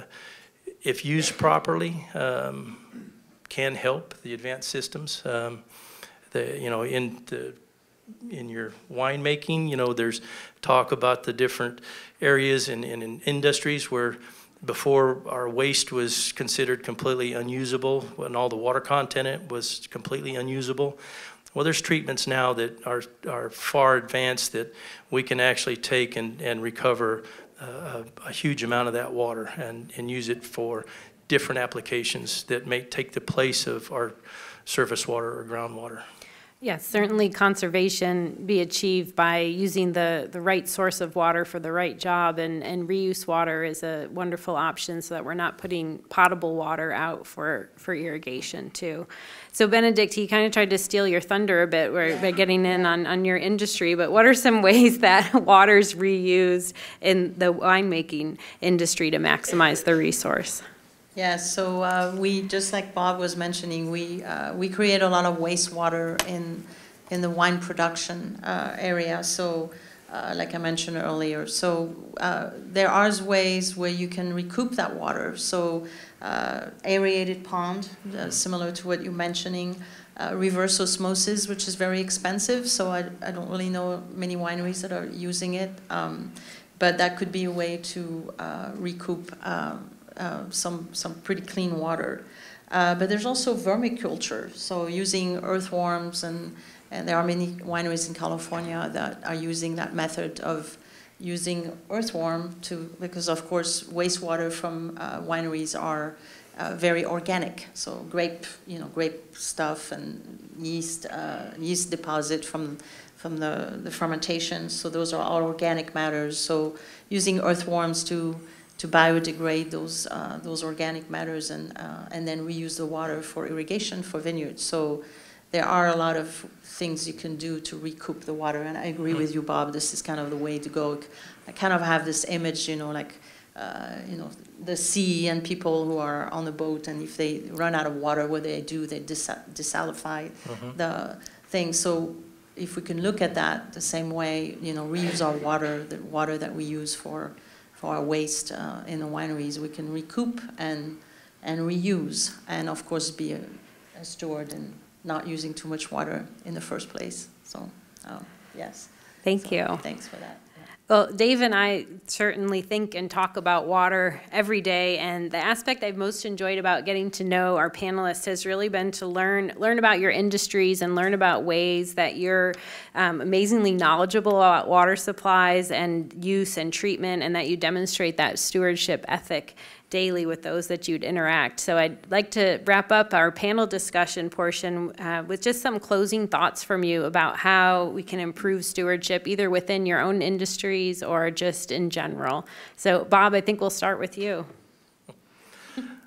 if used properly, um, can help the advanced systems. Um, the, you know, in the in your winemaking, you know, there's talk about the different areas in, in, in industries where before our waste was considered completely unusable, when all the water content in it was completely unusable. Well, there's treatments now that are, are far advanced that we can actually take and, and recover uh, a, a huge amount of that water and, and use it for different applications that may take the place of our surface water or groundwater. Yes, certainly conservation be achieved by using the, the right source of water for the right job, and, and reuse water is a wonderful option so that we're not putting potable water out for, for irrigation too. So Benedict, he kind of tried to steal your thunder a bit where, by getting in on, on your industry, but what are some ways that water's reused in the winemaking industry to maximize the resource? Yeah, so uh, we, just like Bob was mentioning, we uh, we create a lot of wastewater in in the wine production uh, area. So, uh, like I mentioned earlier, so uh, there are ways where you can recoup that water. So, uh, aerated pond, uh, similar to what you're mentioning, uh, reverse osmosis, which is very expensive. So I I don't really know many wineries that are using it, um, but that could be a way to uh, recoup. Um, Uh, some some pretty clean water, uh, but there's also vermiculture. So using earthworms, and and there are many wineries in California that are using that method of using earthworm to, because of course wastewater from uh, wineries are uh, very organic. So grape, you know, grape stuff and yeast uh, yeast deposit from from the the fermentation. So those are all organic matters. So using earthworms to to biodegrade those uh, those organic matters and uh, and then reuse the water for irrigation for vineyards. So there are a lot of things you can do to recoup the water. And I agree with you, Bob. This is kind of the way to go. I kind of have this image, you know, like uh, you know, the sea and people who are on the boat, and if they run out of water, what they do, they dis desalify mm-hmm. the thing. So if we can look at that the same way, you know, reuse our water, the water that we use for for our waste uh, in the wineries, we can recoup and and reuse, and of course be a, a steward and not using too much water in the first place. So, uh, yes. Thank so, you. Thanks for that. Well, Dave and I certainly think and talk about water every day, and the aspect I've most enjoyed about getting to know our panelists has really been to learn learn about your industries and learn about ways that you're um, amazingly knowledgeable about water supplies and use and treatment, and that you demonstrate that stewardship ethic daily with those that you'd interact. So I'd like to wrap up our panel discussion portion uh, with just some closing thoughts from you about how we can improve stewardship either within your own industries or just in general. So Bob, I think we'll start with you.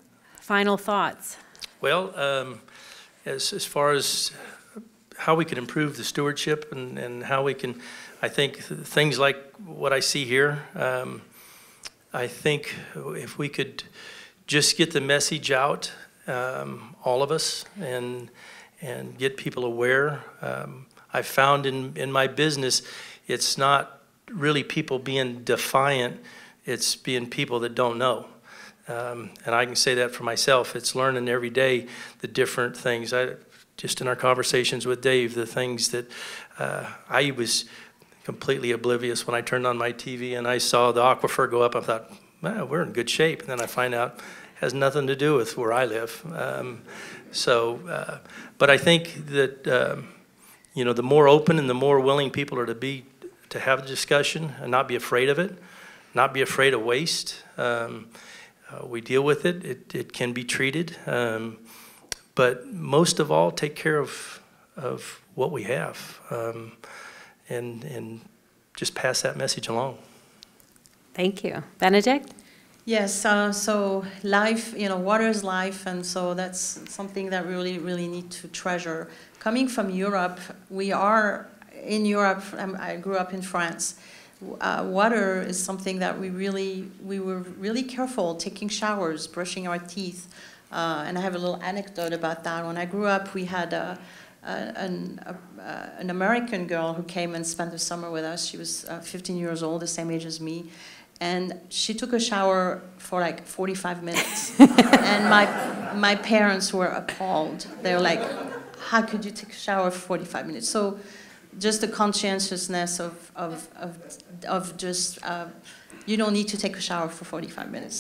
Final thoughts? Well, um, as, as far as how we can improve the stewardship and, and how we can, I think things like what I see here, um, I think if we could just get the message out, um, all of us, and and get people aware. Um, I found in, in my business, it's not really people being defiant, it's being people that don't know. Um, and I can say that for myself. It's learning every day the different things. I, just in our conversations with Dave, the things that uh, I was completely oblivious when I turned on my T V and I saw the aquifer go up. I thought, well, we're in good shape. And then I find out it has nothing to do with where I live. Um, so, uh, but I think that, um, you know, the more open and the more willing people are to be, to have the discussion and not be afraid of it, not be afraid of waste. Um, Uh, we deal with it. It, it can be treated. Um, but most of all, take care of, of what we have, um, and, and just pass that message along. Thank you. Benedict? Yes, uh, so life, you know, water is life, and so that's something that we really, really need to treasure. Coming from Europe, we are, in Europe, um, I grew up in France. Uh, water is something that we really, we were really careful, taking showers, brushing our teeth. Uh, and I have a little anecdote about that. When I grew up, we had a, a, an, a, an American girl who came and spent the summer with us. She was uh, fifteen years old, the same age as me. And she took a shower for like forty-five minutes. And my, my parents were appalled. They were like, how could you take a shower for forty-five minutes? So just the conscientiousness of, of, of, of just, uh, you don't need to take a shower for forty-five minutes.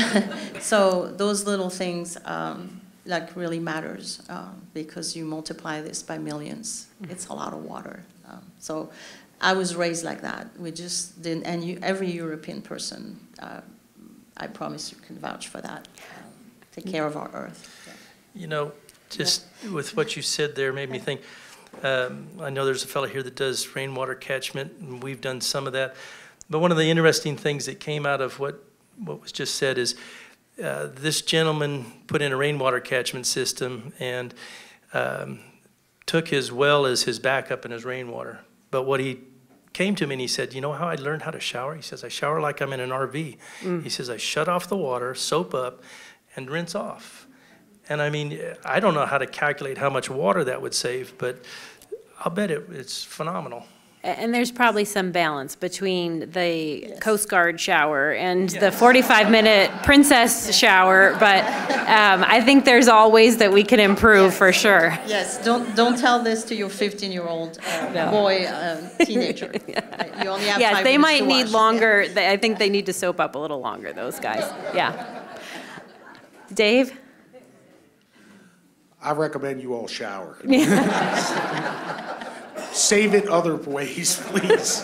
So those little things um, like really matters um, because you multiply this by millions. It's a lot of water. Um, so I was raised like that. We just didn't, and you, every European person, uh, I promise you can vouch for that. Uh, take care of our earth. Yeah. You know, just yeah. with what you said there made me think, Um, I know there's a fellow here that does rainwater catchment, and we've done some of that. But one of the interesting things that came out of what, what was just said is uh, this gentleman put in a rainwater catchment system and um, took his well as his backup in his rainwater. But what he came to me and he said, you know how I learned how to shower? He says, I shower like I'm in an R V. Mm. He says, I shut off the water, soap up, and rinse off. And I mean, I don't know how to calculate how much water that would save, but I'll bet it, it's phenomenal. And there's probably some balance between the yes. Coast Guard shower and yes. the forty-five minute princess shower, but um, I think there's all ways that we can improve yes. for sure. Yes, don't don't tell this to your fifteen-year-old uh, no. boy, uh, teenager. yeah. You only have yes, five they minutes might to need wash. longer. Yeah. I think they need to soap up a little longer, those guys. Yeah. Dave? I recommend you all shower. Save it other ways, please.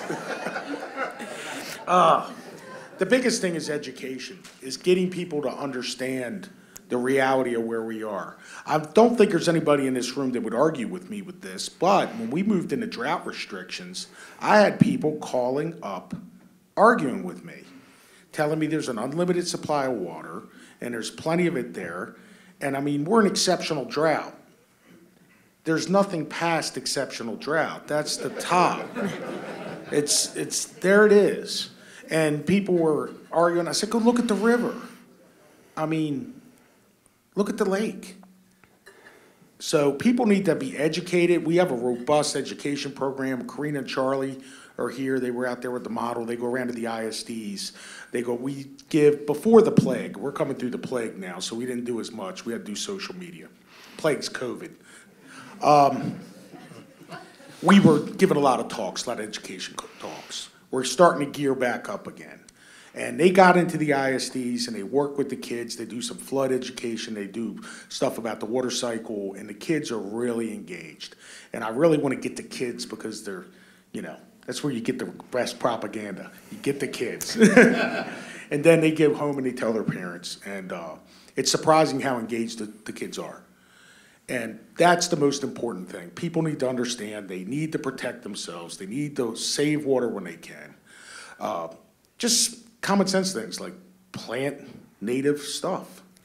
uh, the biggest thing is education, is getting people to understand the reality of where we are. I don't think there's anybody in this room that would argue with me with this, but when we moved into drought restrictions, I had people calling up, arguing with me, telling me there's an unlimited supply of water, and there's plenty of it there. And I mean, we're in exceptional drought. There's nothing past exceptional drought. That's the top. It's, it's, there it is. And people were arguing. I said, go look at the river. I mean, look at the lake. So people need to be educated. We have a robust education program. Karina and Charlie are here. They were out there with the model. They go around to the I S Ds. They go, we give, before the plague, we're coming through the plague now, so we didn't do as much. We had to do social media. Plague's COVID. Um, we were giving a lot of talks, a lot of education talks. We're starting to gear back up again. And they got into the I S Ds and they work with the kids. They do some flood education. They do stuff about the water cycle, and the kids are really engaged. And I really want to get the kids because they're, you know, that's where you get the best propaganda. You get the kids. And then they go home and they tell their parents. And uh, it's surprising how engaged the, the kids are. And that's the most important thing. People need to understand they need to protect themselves. They need to save water when they can. Uh, just common sense things like plant native stuff.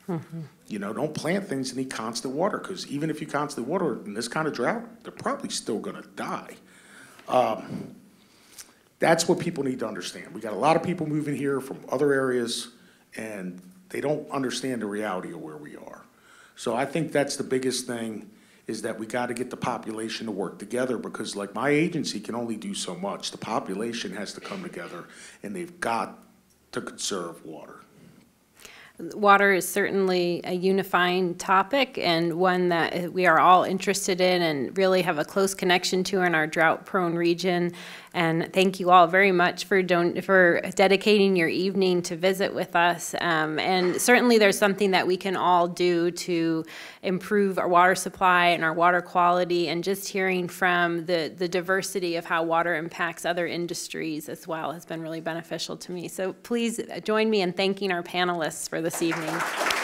Mm-hmm. You know, don't plant things that need constant water, because even if you constantly water in this kind of drought, they're probably still gonna die. Um, that's what people need to understand. We got a lot of people moving here from other areas, and they don't understand the reality of where we are. So I think that's the biggest thing, is that we got to get the population to work together, because like my agency can only do so much. The population has to come together, and they've got to conserve water. Water is certainly a unifying topic, and one that we are all interested in and really have a close connection to in our drought-prone region. And thank you all very much for don for dedicating your evening to visit with us. Um, and certainly there's something that we can all do to improve our water supply and our water quality, and just hearing from the, the diversity of how water impacts other industries as well has been really beneficial to me. So please join me in thanking our panelists for this evening.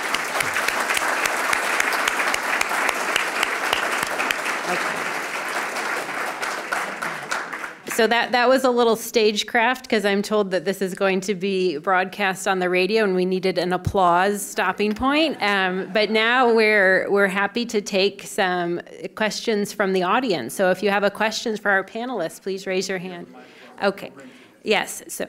So that, that was a little stagecraft, because I'm told that this is going to be broadcast on the radio and we needed an applause stopping point. Um, but now we're, we're happy to take some questions from the audience. So if you have a question for our panelists, please raise your hand. Okay. Yes. So.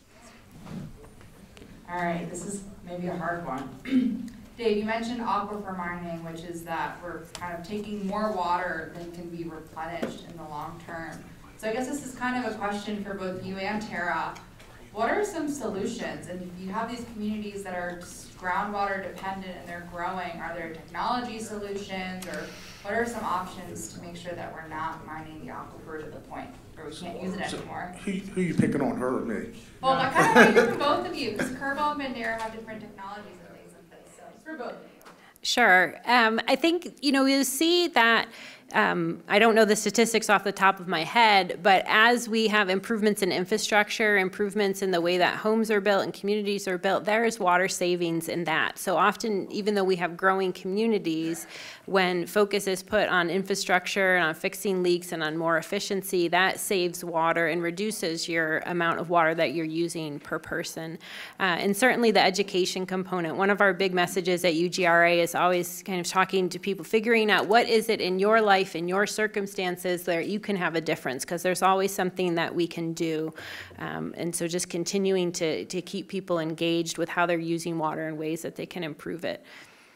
All right. This is maybe a hard one. Dave, you mentioned aquifer mining, which is that we're kind of taking more water than can be replenished in the long term. So I guess this is kind of a question for both you and Tara. What are some solutions? And if you have these communities that are groundwater dependent and they're growing, are there technology solutions, or what are some options to make sure that we're not mining the aquifer to the point where we can't use it so anymore? Who, who are you picking on, her or me? Well, I kind of want to hear from both of you, because Kerrville and Moderator have different technologies and things in place. So it's for both of you. Sure. Um, I think, you know, you see that Um, I don't know the statistics off the top of my head, but as we have improvements in infrastructure, improvements in the way that homes are built and communities are built, there is water savings in that. So often, even though we have growing communities, when focus is put on infrastructure and on fixing leaks and on more efficiency, that saves water and reduces your amount of water that you're using per person. Uh, and certainly the education component. One of our big messages at U G R A is always kind of talking to people, figuring out what is it in your life, in your circumstances, that you can have a difference, because there's always something that we can do. Um, and so just continuing to, to keep people engaged with how they're using water in ways that they can improve it.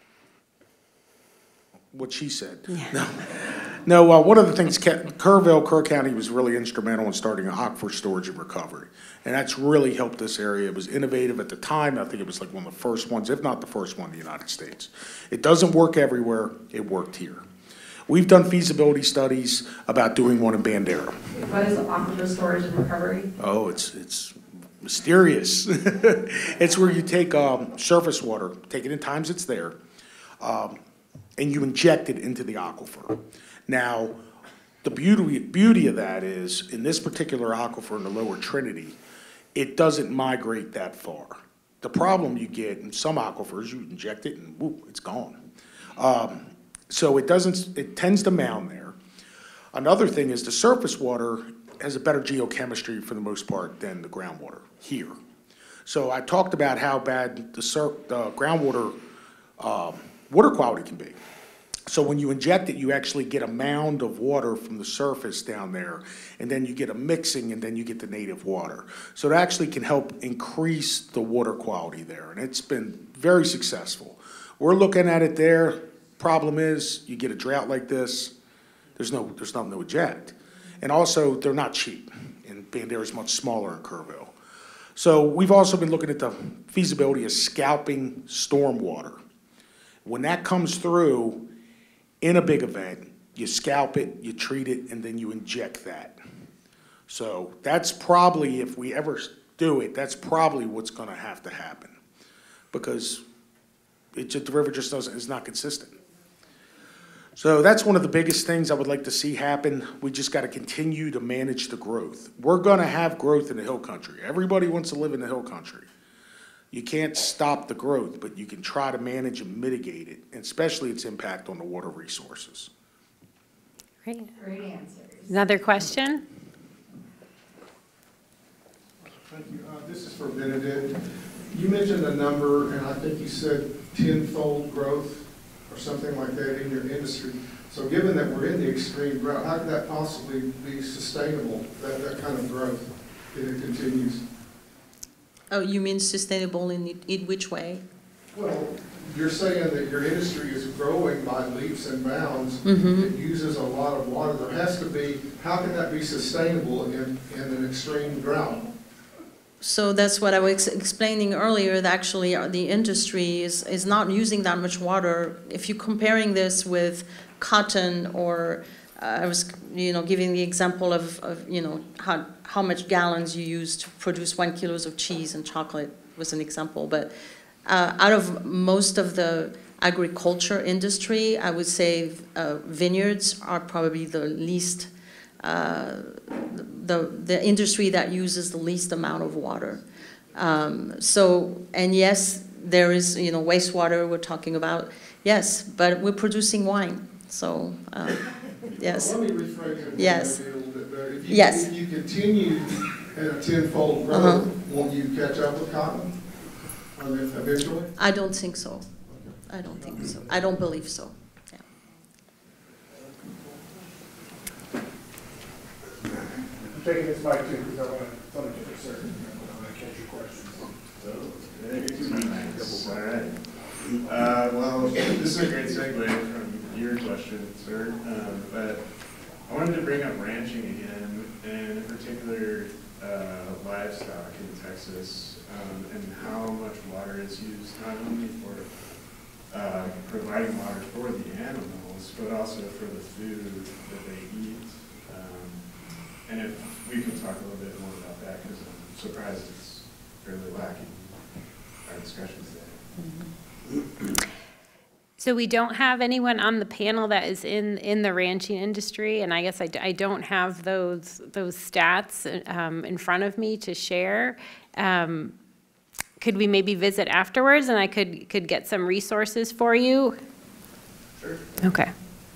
What she said. Yeah. No, no uh, one of the things, Kerrville, Kerr County was really instrumental in starting an aquifer storage and recovery. And that's really helped this area. It was innovative at the time. I think it was like one of the first ones, if not the first one in the United States. It doesn't work everywhere. It worked here. We've done feasibility studies about doing one in Bandera. What is aquifer storage and recovery? Oh, it's it's mysterious. It's where you take um, surface water, take it in times it's there, um, and you inject it into the aquifer. Now, the beauty beauty of that is, in this particular aquifer in the Lower Trinity, it doesn't migrate that far. The problem you get in some aquifers, you inject it and whoop, it's gone. Um, So it doesn't, it tends to mound there. Another thing is the surface water has a better geochemistry for the most part than the groundwater here. So I talked about how bad the, sur the groundwater um, water quality can be. So when you inject it, you actually get a mound of water from the surface down there, and then you get a mixing, and then you get the native water. So it actually can help increase the water quality there, and it's been very successful. We're looking at it there. Problem is, you get a drought like this, there's no, there's nothing to eject. And also, they're not cheap, and Bandera is much smaller in Kerrville. So we've also been looking at the feasibility of scalping storm water. When that comes through in a big event, you scalp it, you treat it, and then you inject that. So that's probably, if we ever do it, that's probably what's gonna have to happen, because it just, the river just doesn't, is not consistent. So that's one of the biggest things I would like to see happen. We just got to continue to manage the growth. We're going to have growth in the hill country. Everybody wants to live in the hill country. You can't stop the growth, but you can try to manage and mitigate it, and especially its impact on the water resources. Great. Great answers. Another question? Thank you. Uh, this is for Benedict. you mentioned a number, and I think you said tenfold growth or something like that in your industry. So given that we're in the extreme drought, how could that possibly be sustainable, that, that kind of growth, if it continues? Oh, you mean sustainable in, in which way? Well, you're saying that your industry is growing by leaps and bounds. Mm-hmm. It uses a lot of water. There has to be, how can that be sustainable in, in an extreme drought? So that's what I was explaining earlier, that actually the industry is, is not using that much water. If you're comparing this with cotton or, uh, I was, you know, giving the example of, of you know, how, how much gallons you use to produce one kilos of cheese and chocolate was an example. But uh, out of most of the agriculture industry, I would say uh, vineyards are probably the least Uh, the, the industry that uses the least amount of water. Um, so, and yes, there is, you know, wastewater we're talking about, yes, but we're producing wine, so, um, yes. Well, let me rephrase it yes. a little bit better. If you, yes. If you continue at a tenfold growth, uh-huh. won't you catch up with cotton eventually? I don't think so. I don't think so. I don't believe so. Taking this mic too, because I want to, want to get this, I want to catch your questions. So, yeah, all right. Uh, well, this is a great segue from your question, sir. Um, but I wanted to bring up ranching again, and in particular, uh, livestock in Texas, um, and how much water is used not only for uh, providing water for the animals, but also for the food that they eat. Um, and if we can talk a little bit more about that, because I'm surprised it's fairly lacking in our discussions today. Mm-hmm. So we don't have anyone on the panel that is in, in the ranching industry, and I guess I, I don't have those those stats um, in front of me to share. Um, could we maybe visit afterwards, and I could could get some resources for you? Sure. Okay.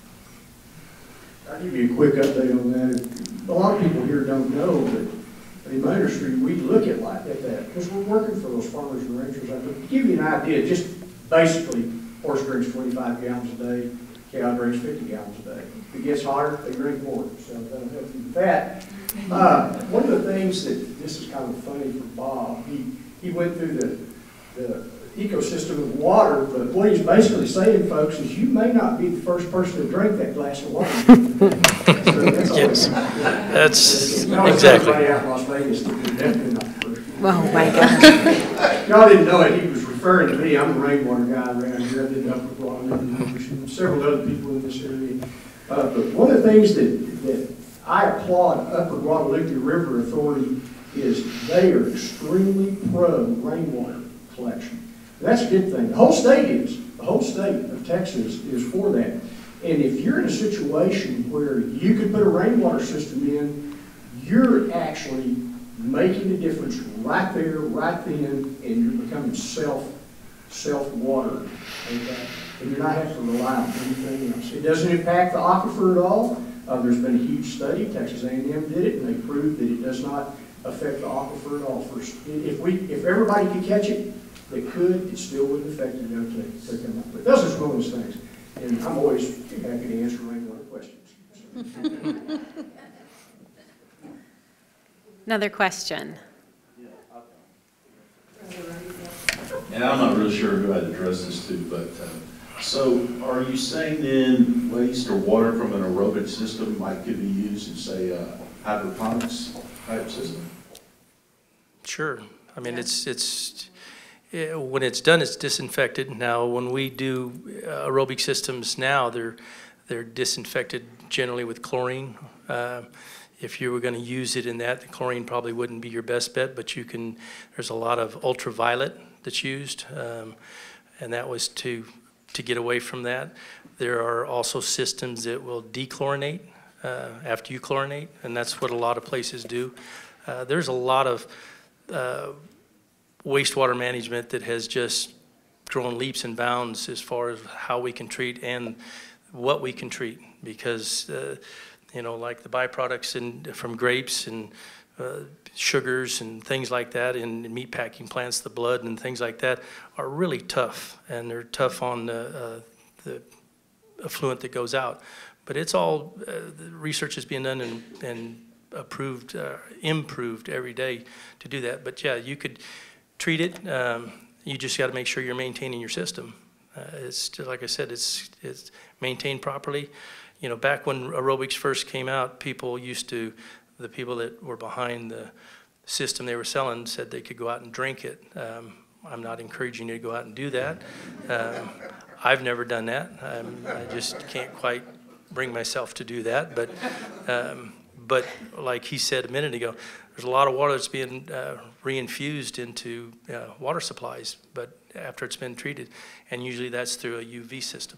I'll give you a quick update on that. A lot of people here don't know, but in my industry, we look at like at that because we're working for those farmers and ranchers. I to give you an idea, just basically, horse drinks twenty-five gallons a day, cow drinks fifty gallons a day. If it gets hotter, they drink more, so that'll help you with that. Uh, one of the things that, this is kind of funny for Bob, he, he went through the, the ecosystem of water, but what he's basically saying, folks, is you may not be the first person to drink that glass of water. So that's yes, that's exactly. Out in Las Vegas, definitely not the first. Oh my gosh. Y'all didn't know it, he was referring to me. I'm a rainwater guy around here. I did Upper Guadalupe, and several other people in this area. Uh, but one of the things that, that I applaud Upper Guadalupe River Authority is they are extremely pro rainwater collection. And that's a good thing. The whole state is. The whole state of Texas is for that. And if you're in a situation where you could put a rainwater system in, you're actually making a difference right there, right then, and you're becoming self, self-watered. Okay? And you're not having to rely on anything else. It doesn't impact the aquifer at all. Uh, there's been a huge study. Texas A and M did it, and they proved that it does not affect the aquifer at all. First, if we, if everybody could catch it, they could. It still wouldn't affect it. Okay, to come up with. Those are one of those things, and I'm always happy to answer rainwater questions. Another question. And I'm not really sure who I'd address this to, but um, so are you saying then waste or water from an aerobic system might could be used in, say, a hydroponics type system? Sure. I mean, it's, it's, it, when it's done, it's disinfected. Now, when we do uh, aerobic systems now, they're, they're disinfected generally with chlorine. Uh, If you were going to use it in that, the chlorine probably wouldn't be your best bet, but you can, there's a lot of ultraviolet that's used, um, and that was to, to get away from that. There are also systems that will dechlorinate uh, after you chlorinate, and that's what a lot of places do. Uh, there's a lot of uh, wastewater management that has just grown leaps and bounds as far as how we can treat and what we can treat, because uh, you know, like the byproducts in, from grapes and uh, sugars and things like that in meatpacking plants, the blood and things like that are really tough, and they're tough on the, uh, the effluent that goes out. But it's all, uh, the research is being done and, and approved, uh, improved every day to do that. But yeah, you could treat it. Um, you just got to make sure you're maintaining your system. Uh, it's just, like I said, it's it's maintained properly. You know, back when aerobics first came out, people used to, the people that were behind the system they were selling said they could go out and drink it. Um, I'm not encouraging you to go out and do that. Um, I've never done that. Um, I just can't quite bring myself to do that. But um, but like he said a minute ago, there's a lot of water that's being uh, reinfused into uh, water supplies, but after it's been treated, and usually that's through a U V system.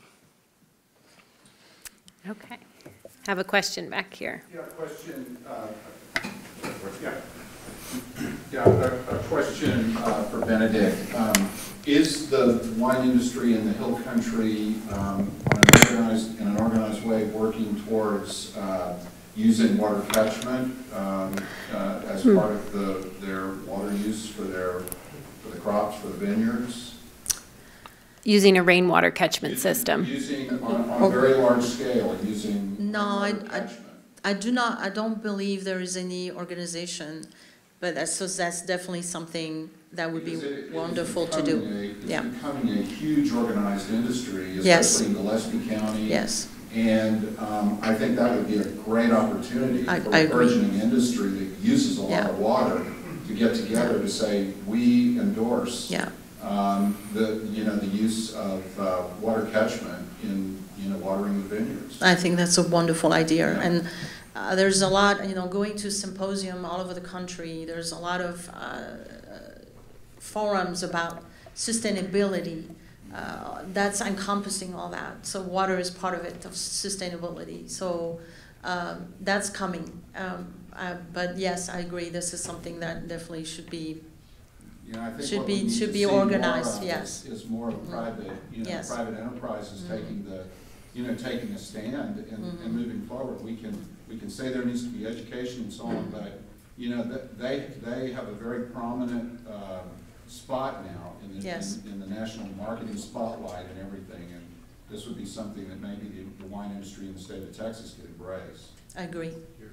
Okay. Have a question back here. Yeah, a question. Uh, yeah, yeah, a, a question uh, for Benedict. Um, is the wine industry in the Hill Country um, on an organized, in an organized way working towards uh, using water catchment um, uh, as hmm. part of the, their water use for their for the crops, for the vineyards? Using a rainwater catchment using, system. Using on, on a very large scale, using No, I, I, I do not, I don't believe there is any organization, but that's, so that's definitely something that would be it, wonderful to do. A, it's yeah. becoming a huge organized industry, especially yes. in Gillespie County. Yes. And um, I think that would be a great opportunity I, for I a burgeoning industry that uses a lot yeah. of water to get together to say, we endorse yeah. um, the, you know, the use of uh, water catchment in, you know, watering the vineyards. I think that's a wonderful idea. Yeah. And uh, there's a lot, you know, going to symposium all over the country, there's a lot of uh, forums about sustainability. Uh, that's encompassing all that. So water is part of it, of sustainability. So um, that's coming. Um, uh, but yes, I agree. This is something that definitely should be you know, I think should be should be organized. Yes, is, is more of private, you know, yes. private enterprises mm-hmm. taking the, you know, taking a stand and, mm-hmm. and moving forward. We can we can say there needs to be education and so on, but you know, they they have a very prominent uh, spot now in the, yes. in, in the national marketing spotlight and everything, and this would be something that maybe the, the wine industry in the state of Texas could embrace. I agree.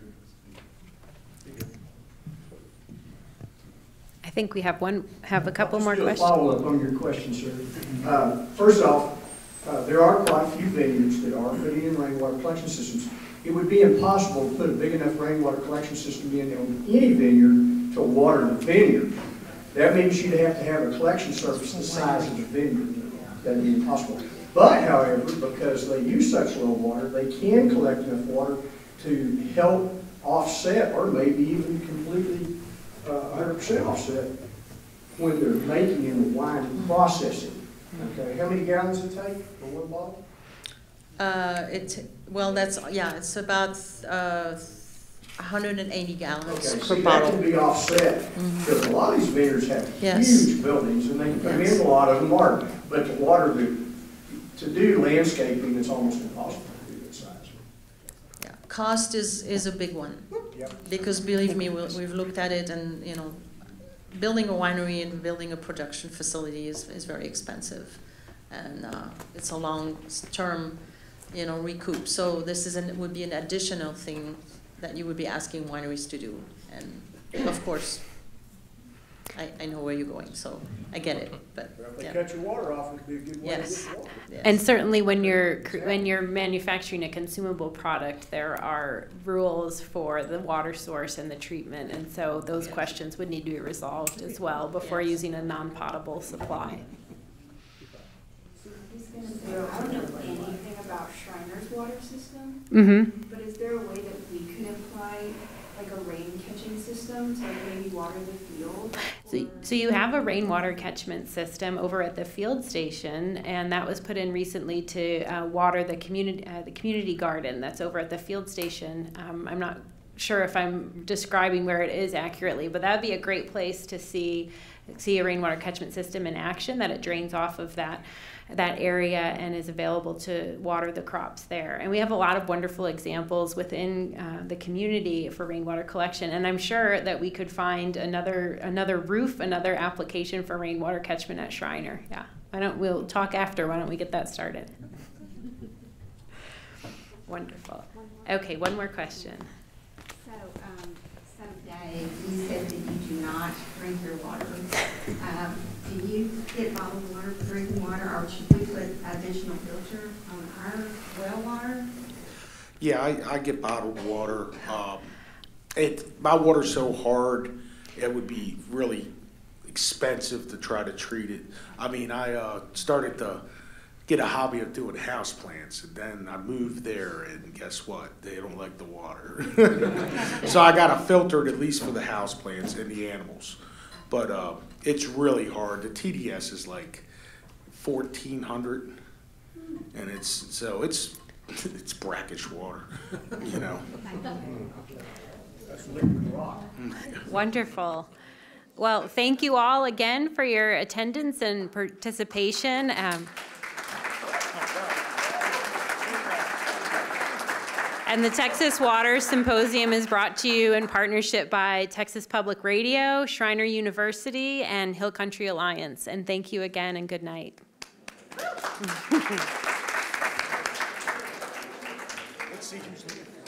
I think we have one, have a couple more questions. Follow up on your question, sir. Uh, first off, uh, there are quite a few vineyards that are putting in rainwater collection systems. It would be impossible to put a big enough rainwater collection system in on any vineyard to water the vineyard. That means you'd have to have a collection surface the size of the vineyard. That would be impossible. But, however, because they use such low water, they can collect enough water to help offset or maybe even completely uh, one hundred percent offset when they're making in the wine and processing. Okay, how many gallons does it take for one bottle? Uh, it well, that's yeah, it's about uh, one hundred eighty gallons okay, per see, bottle. That can be offset because mm-hmm. a lot of these vineyards have yes. huge buildings and they come yes. in a lot of them are, but to water the to do landscaping, it's almost impossible to do that size. Yeah, cost is is a big one. Yep. Because believe me, we'll, we've looked at it, and you know, building a winery and building a production facility is is very expensive, and uh, it's a long-term, you know, recoup. So this is an, would be an additional thing that you would be asking wineries to do, and of course, I, I know where you're going, so I get it. But well, if they yeah. cut your water off, it'd be a good way yes. to get water. Yes. And certainly, when you're when you're manufacturing a consumable product, there are rules for the water source and the treatment, and so those yes. questions would need to be resolved as well before yes. using a non-potable supply. I don't know anything about Schreiner's water system, mm-hmm. but is there a way that we could apply like a rain catching system to like maybe water the field? So, so you have a rainwater catchment system over at the field station, and that was put in recently to uh, water the community uh, the community garden that's over at the field station. Um, I'm not sure if I'm describing where it is accurately, but that would be a great place to see see a rainwater catchment system in action, that it drains off of that that area and is available to water the crops there. And we have a lot of wonderful examples within uh, the community for rainwater collection. And I'm sure that we could find another another roof, another application for rainwater catchment at Schreiner. Yeah. Why don't we'll talk after? Why don't we get that started? Wonderful. Okay, one more question. So, um, someday you said that you do not drink your water. Um, do you get bottled water for drinking water, or should we put additional filter on our well water? Yeah, I, I get bottled water. Um, it, my water's so hard, it would be really expensive to try to treat it. I mean, I uh, started to get a hobby of doing house plants, and then I moved there, and guess what? They don't like the water. So I got to filter it at least for the house plants and the animals. But uh, it's really hard. The T D S is like fourteen hundred, and it's so it's it's brackish water, you know. That's liquid rock. Wonderful. Well, thank you all again for your attendance and participation. Um, And the Texas Water Symposium is brought to you in partnership by Texas Public Radio, Schreiner University, and Hill Country Alliance. And thank you again, and good night. Let's see who's leaving.